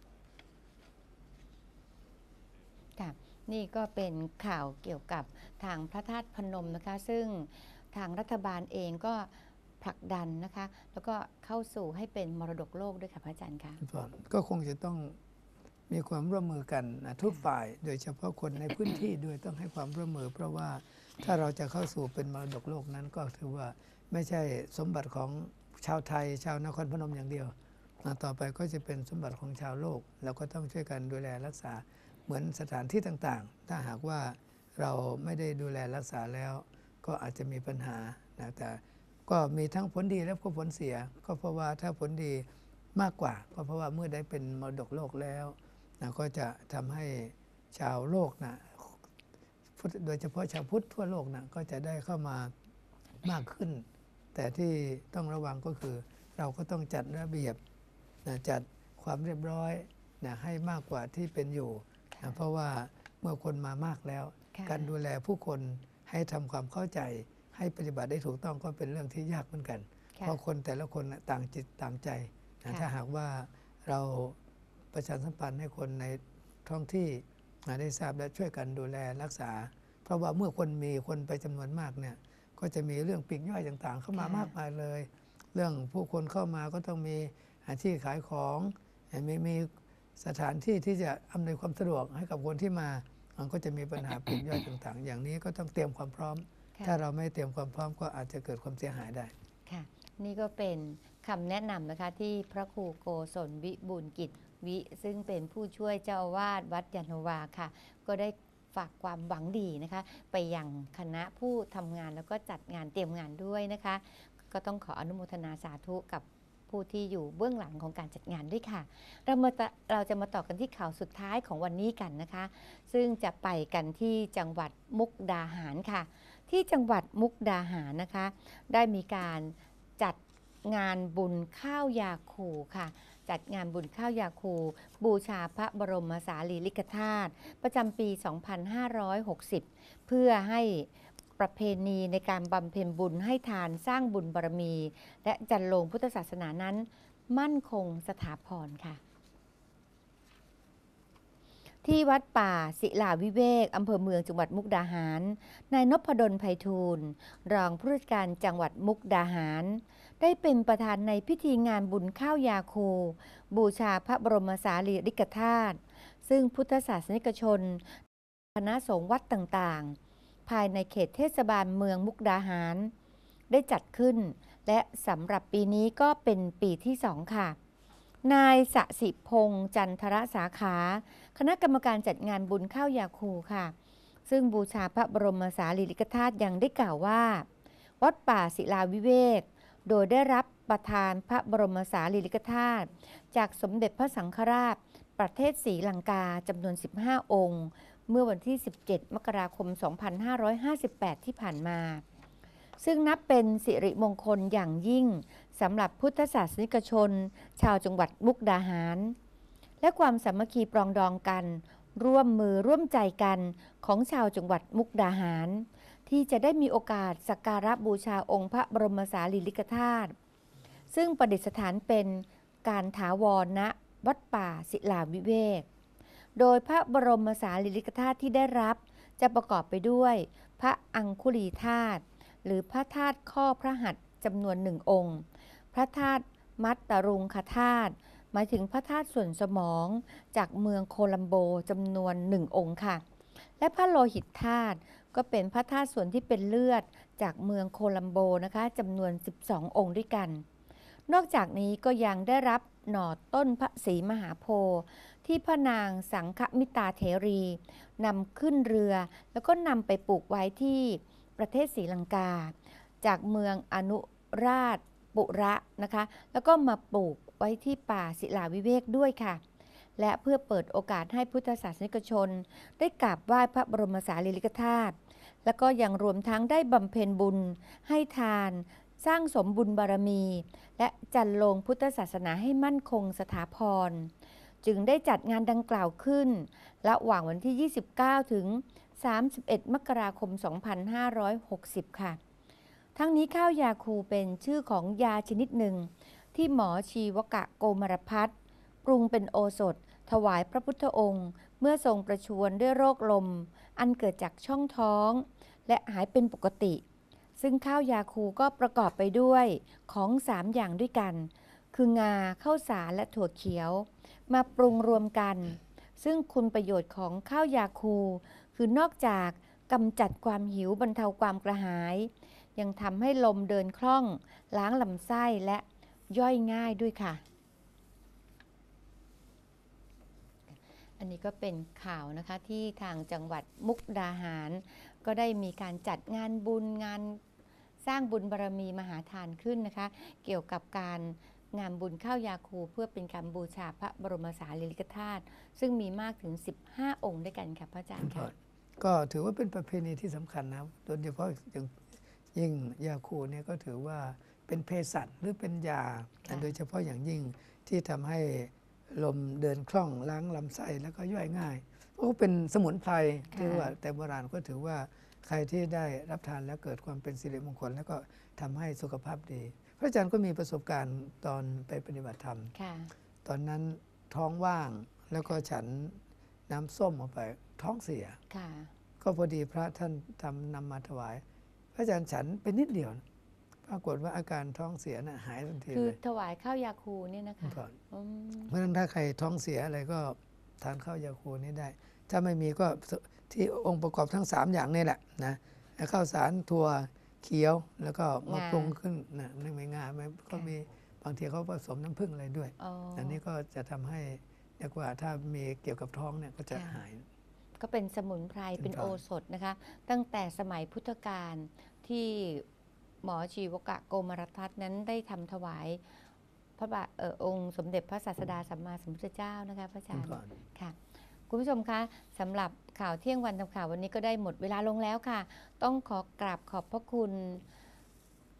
นี่ก็เป็นข่าวเกี่ยวกับทางพระธาตุพนมนะคะซึ่งทางรัฐบาลเองก็ผลักดันนะคะแล้วก็เข้าสู่ให้เป็นมรดกโลกด้วยค่ะพระอาจารย์คะก็คงจะต้องมีความร่วมมือกันนะทุกฝ่ายโดยเฉพาะคนในพื้นที่ด้วยต้องให้ความร่วมมือเพราะว่าถ้าเราจะเข้าสู่เป็นมรดกโลกนั้นก็ถือว่าไม่ใช่สมบัติของชาวไทยชาวนครพนมอย่างเดียวต่อไปก็จะเป็นสมบัติของชาวโลกแล้วก็ต้องช่วยกันดูแลรักษาเหมือนสถานที่ต่างๆถ้าหากว่าเราไม่ได้ดูแลรักษาแล้วก็อาจจะมีปัญหานะแต่ก็มีทั้งผลดีและก็ผลเสียก็เพราะว่าถ้าผลดีมากกว่าก็เพราะว่าเมื่อได้เป็นมรดกโลกแล้วนะก็จะทำให้ชาวโลกนะโดยเฉพาะชาวพุทธทั่วโลกนะก็จะได้เข้ามามากขึ้นแต่ที่ต้องระวังก็คือเราก็ต้องจัดระเบียบนะจัดความเรียบร้อยนะให้มากกว่าที่เป็นอยู่นะเพราะว่าเมื่อคนมามากแล้วการดูแลผู้คนให้ทำความเข้าใจให้ปฏิบัติได้ถูกต้องก็เป็นเรื่องที่ยากเหมือนกันเพราะคนแต่ละคนต่างจิตต่างใจนะถ้าหากว่าเราประชาสัมพันธ์ให้คนในท้องที่ได้ทราบและช่วยกันดูแลรักษาเพราะว่าเมื่อคนมีคนไปจำนวนมากเนี่ยก็จะมีเรื่องปลีกย่อยต่างๆเข้ามามากมายเลยเรื่องผู้คนเข้ามาก็ต้องมีที่ขายของมีมีสถานที่ที่จะอำนวยความสะดวกให้กับคนที่มามันก็จะมีปัญหาปลีกย่อยต่างๆอย่างนี้ก็ต้องเตรียมความพร้อมถ้าเราไม่เตรียมความพร้อมก็อาจจะเกิดความเสียหายได้ค่ะนี่ก็เป็นคำแนะนำนะคะที่พระครูโกศลวิบูลย์กิจวิซึ่งเป็นผู้ช่วยเจ้าอาวาสวัดยานนาวาค่ะก็ได้ฝากความหวังดีนะคะไปยังคณะผู้ทำงานแล้วก็จัดงานเตรียมงานด้วยนะคะก็ต้องขออนุโมทนาสาธุกับผู้ที่อยู่เบื้องหลังของการจัดงานด้วยค่ะเรามาเราจะมาต่อกันที่ข่าวสุดท้ายของวันนี้กันนะคะซึ่งจะไปกันที่จังหวัดมุกดาหารค่ะที่จังหวัดมุกดาหารนะคะได้มีการจัดงานบุญข้าวยาคูค่ะจัดงานบุญข้าวยาคูบูชาพระบรมสารีริกธาตุประจำปี สองพันห้าร้อยหกสิบ เพื่อให้ประเพณีในการบำเพ็ญบุญให้ทานสร้างบุญบารมี และจันโลงพุทธศาสนานั้นมั่นคงสถาพรค่ะที่วัดป่าศิลาวิเวกอำเภอเมืองจังหวัดมุกดาหารนายนพดลไพฑูรย์รองผู้ราชการจังหวัดมุกดาหารได้เป็นประธานในพิธีงานบุญข้าวยาคูบูชาพระบรมสารีริกธาตุซึ่งพุทธศาสนิกชนคณะสงฆ์วัดต่างๆภายในเขตเทศบาลเมืองมุกดาหารได้จัดขึ้นและสำหรับปีนี้ก็เป็นปีที่สองค่ะนายสสิพงษ์จันทรสาขาคณะกรรมการจัดงานบุญข้าวยาคูค่ะซึ่งบูชาพระบรมสารีริกธาตุยังได้กล่าวว่าวัดป่าศิลาวิเวกโดยได้รับประทานพระบรมสารีริกธาตุจากสมเด็จพระสังฆราชประเทศศรีลังกาจำนวนสิบห้าองค์เมื่อวันที่สิบเจ็ดมกราคมสองพันห้าร้อยห้าสิบแปดที่ผ่านมาซึ่งนับเป็นสิริมงคลอย่างยิ่งสำหรับพุทธศาสนิกชนชาวจังหวัดมุกดาหารและความสามัคคีปรองดองกันร่วมมือร่วมใจกันของชาวจังหวัดมุกดาหารที่จะได้มีโอกาสสักการะบูชาองค์พระบรมสารีริกธาตุซึ่งประดิษฐานเป็นการถาวรณวัดป่าศิลาวิเวกโดยพระบรมสารีริกธาตุที่ได้รับจะประกอบไปด้วยพระอังคุลีธาตุหรือพระธาตุข้อพระหัตถ์จำนวนหนึ่งองค์พระธาตุมัตตรุงคธาตุหมายถึงพระธาตุส่วนสมองจากเมืองโคลัมโบจำนวนหนึ่งองค์ค่ะและพระโลหิตธาตุก็เป็นพระธาตุส่วนที่เป็นเลือดจากเมืองโคลัมโบนะคะจำนวนสิบสององค์ด้วยกันนอกจากนี้ก็ยังได้รับหน่อต้นพระศรีมหาโพธิ์ที่พระนางสังฆมิตาเถรีนำขึ้นเรือแล้วก็นำไปปลูกไว้ที่ประเทศศรีลังกาจากเมืองอนุราชปุระนะคะแล้วก็มาปลูกไว้ที่ป่าศิลาวิเวกด้วยค่ะและเพื่อเปิดโอกาสให้พุทธศาสนิกชนได้กราบไหว้พระบรมสารีริกธาตุแล้วก็ยังรวมทั้งได้บำเพ็ญบุญให้ทานสร้างสมบุญบารมีและจันโลงพุทธศาสนาให้มั่นคงสถาพรจึงได้จัดงานดังกล่าวขึ้นระหว่างวันที่ยี่สิบเก้าถึงสามสิบเอ็ดมกราคมสองพันห้าร้อยหกสิบค่ะทั้งนี้ข้าวยาคูเป็นชื่อของยาชนิดหนึ่งที่หมอชีวกะโกมารพัฒน์ปรุงเป็นโอสถถวายพระพุทธองค์เมื่อทรงประชวรด้วยโรคลมอันเกิดจากช่องท้องและหายเป็นปกติซึ่งข้าวยาคูก็ประกอบไปด้วยของสามอย่างด้วยกันคืองาข้าวสารและถั่วเขียวมาปรุงรวมกันซึ่งคุณประโยชน์ของข้าวยาคูคือนอกจากกำจัดความหิวบรรเทาความกระหายยังทำให้ลมเดินคล่องล้างลำไส้และย่อยง่ายด้วยค่ะอันนี้ก็เป็นข่าวนะคะที่ทางจังหวัดมุกดาหารก็ได้มีการจัดงานบุญงานสร้างบุญบารมีมหาทานขึ้นนะคะเกี่ยวกับการงานบุญข้าวยาคูเพื่อเป็นการบูชาพระบรมสารีริกธาตุซึ่งมีมากถึงสิบห้าองค์ด้วยกันค่ะพระอาจารย์ค่ะก็ถือว่าเป็นประเพณีที่สำคัญนะโดยเฉพาะอย่างยิ่งยาคูเนี่ยก็ถือว่าเป็นเภสัชหรือเป็นยาโดยเฉพาะอย่างยิ่งที่ทำให้ลมเดินคล่องล้างลำไส้แล้วก็ย่อยง่ายเพราะเป็นสมุนไพรที่ว่าแต่โบราณก็ถือว่าใครที่ได้รับทานแล้วเกิดความเป็นสิริมงคลแล้วก็ทำให้สุขภาพดีพระอาจารย์ก็มีประสบการณ์ตอนไปปฏิบัติธรรมตอนนั้นท้องว่างแล้วก็ฉันน้ำส้มออกไปท้องเสียก็พอดีพระท่านทำนำมาถวายพระอาจารย์ฉันเป็นนิดเดียวปรากฏว่าอาการท้องเสียน่ะหายทันทีเลยคือถวายข้าวยาคูเนี่ยนะคะเพราะฉะนั้นถ้าใครท้องเสียอะไรก็ทานข้าวยาคูนี้ได้ถ้าไม่มีก็ที่องค์ประกอบทั้งสามอย่างนี่แหละนะข้าวสารถั่วเขียวแล้วก็มาปรุงขึ้นนะไม่ไม่ง่ายไม่ก็มีบางทีเขาผสมน้ำผึ้งอะไรด้วยอันนี้ก็จะทำให้เรียกว่าถ้ามีเกี่ยวกับท้องเนี่ยก็จะหายก็เป็นสมุนไพรเป็นโอสถนะคะตั้งแต่สมัยพุทธกาลที่หมอชีวกะโกมารพัฒน์นั้นได้ทำถวายพระบาทเออองค์สมเด็จพระศาสดาสัมมาสัมพุทธเจ้านะคะพระอาจารย์ค่ะคุณผู้ชมคะสำหรับข่าวเที่ยงวันทำข่าววันนี้ก็ได้หมดเวลาลงแล้วค่ะต้องขอกราบขอบพระคุณ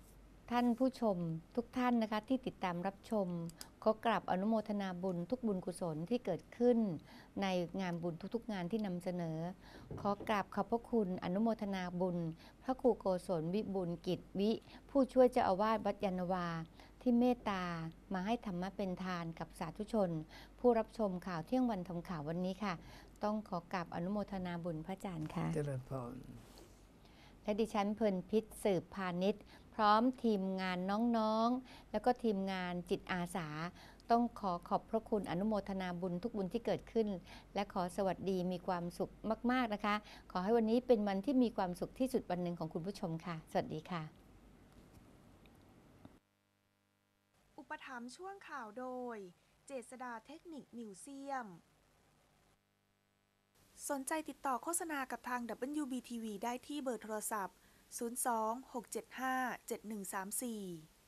ท่านผู้ชมทุกท่านนะคะที่ติดตามรับชมขอกราบอนุโมทนาบุญทุกบุญกุศลที่เกิดขึ้นในงานบุญทุกๆงานที่นำเสนอขอกราบขอบพระคุณอนุโมทนาบุญพระครูโกศลวิบุญกิจวิ ผู้ช่วยเจ้าอาวาสวัดยานนาวาที่เมตตามาให้ธรรมะเป็นทานกับสาธุชน ผู้รับชมข่าวเที่ยงวันทำข่าววันนี้ค่ะ ต้องขอกราบอนุโมทนาบุญพระอาจารย์ค่ะเจริญพรและดิฉันเพลินพิษสืบพาณิชย์พร้อมทีมงานน้องๆ แล้วก็ทีมงานจิตอาสา ต้องขอขอบพระคุณอนุโมทนาบุญทุกบุญที่เกิดขึ้น และขอสวัสดีมีความสุขมากๆนะคะ ขอให้วันนี้เป็นวันที่มีความสุขที่สุดวันหนึ่งของคุณผู้ชมค่ะสวัสดีค่ะอุปถัมภ์ช่วงข่าวโดย เจษฎาเทคนิคมิวเซียม สนใจติดต่อโฆษณากับทาง ดับเบิลยู บี ที วี ได้ที่เบอร์โทรศัพท์ ศูนย์ สอง หก เจ็ด ห้า เจ็ด หนึ่ง สาม สี่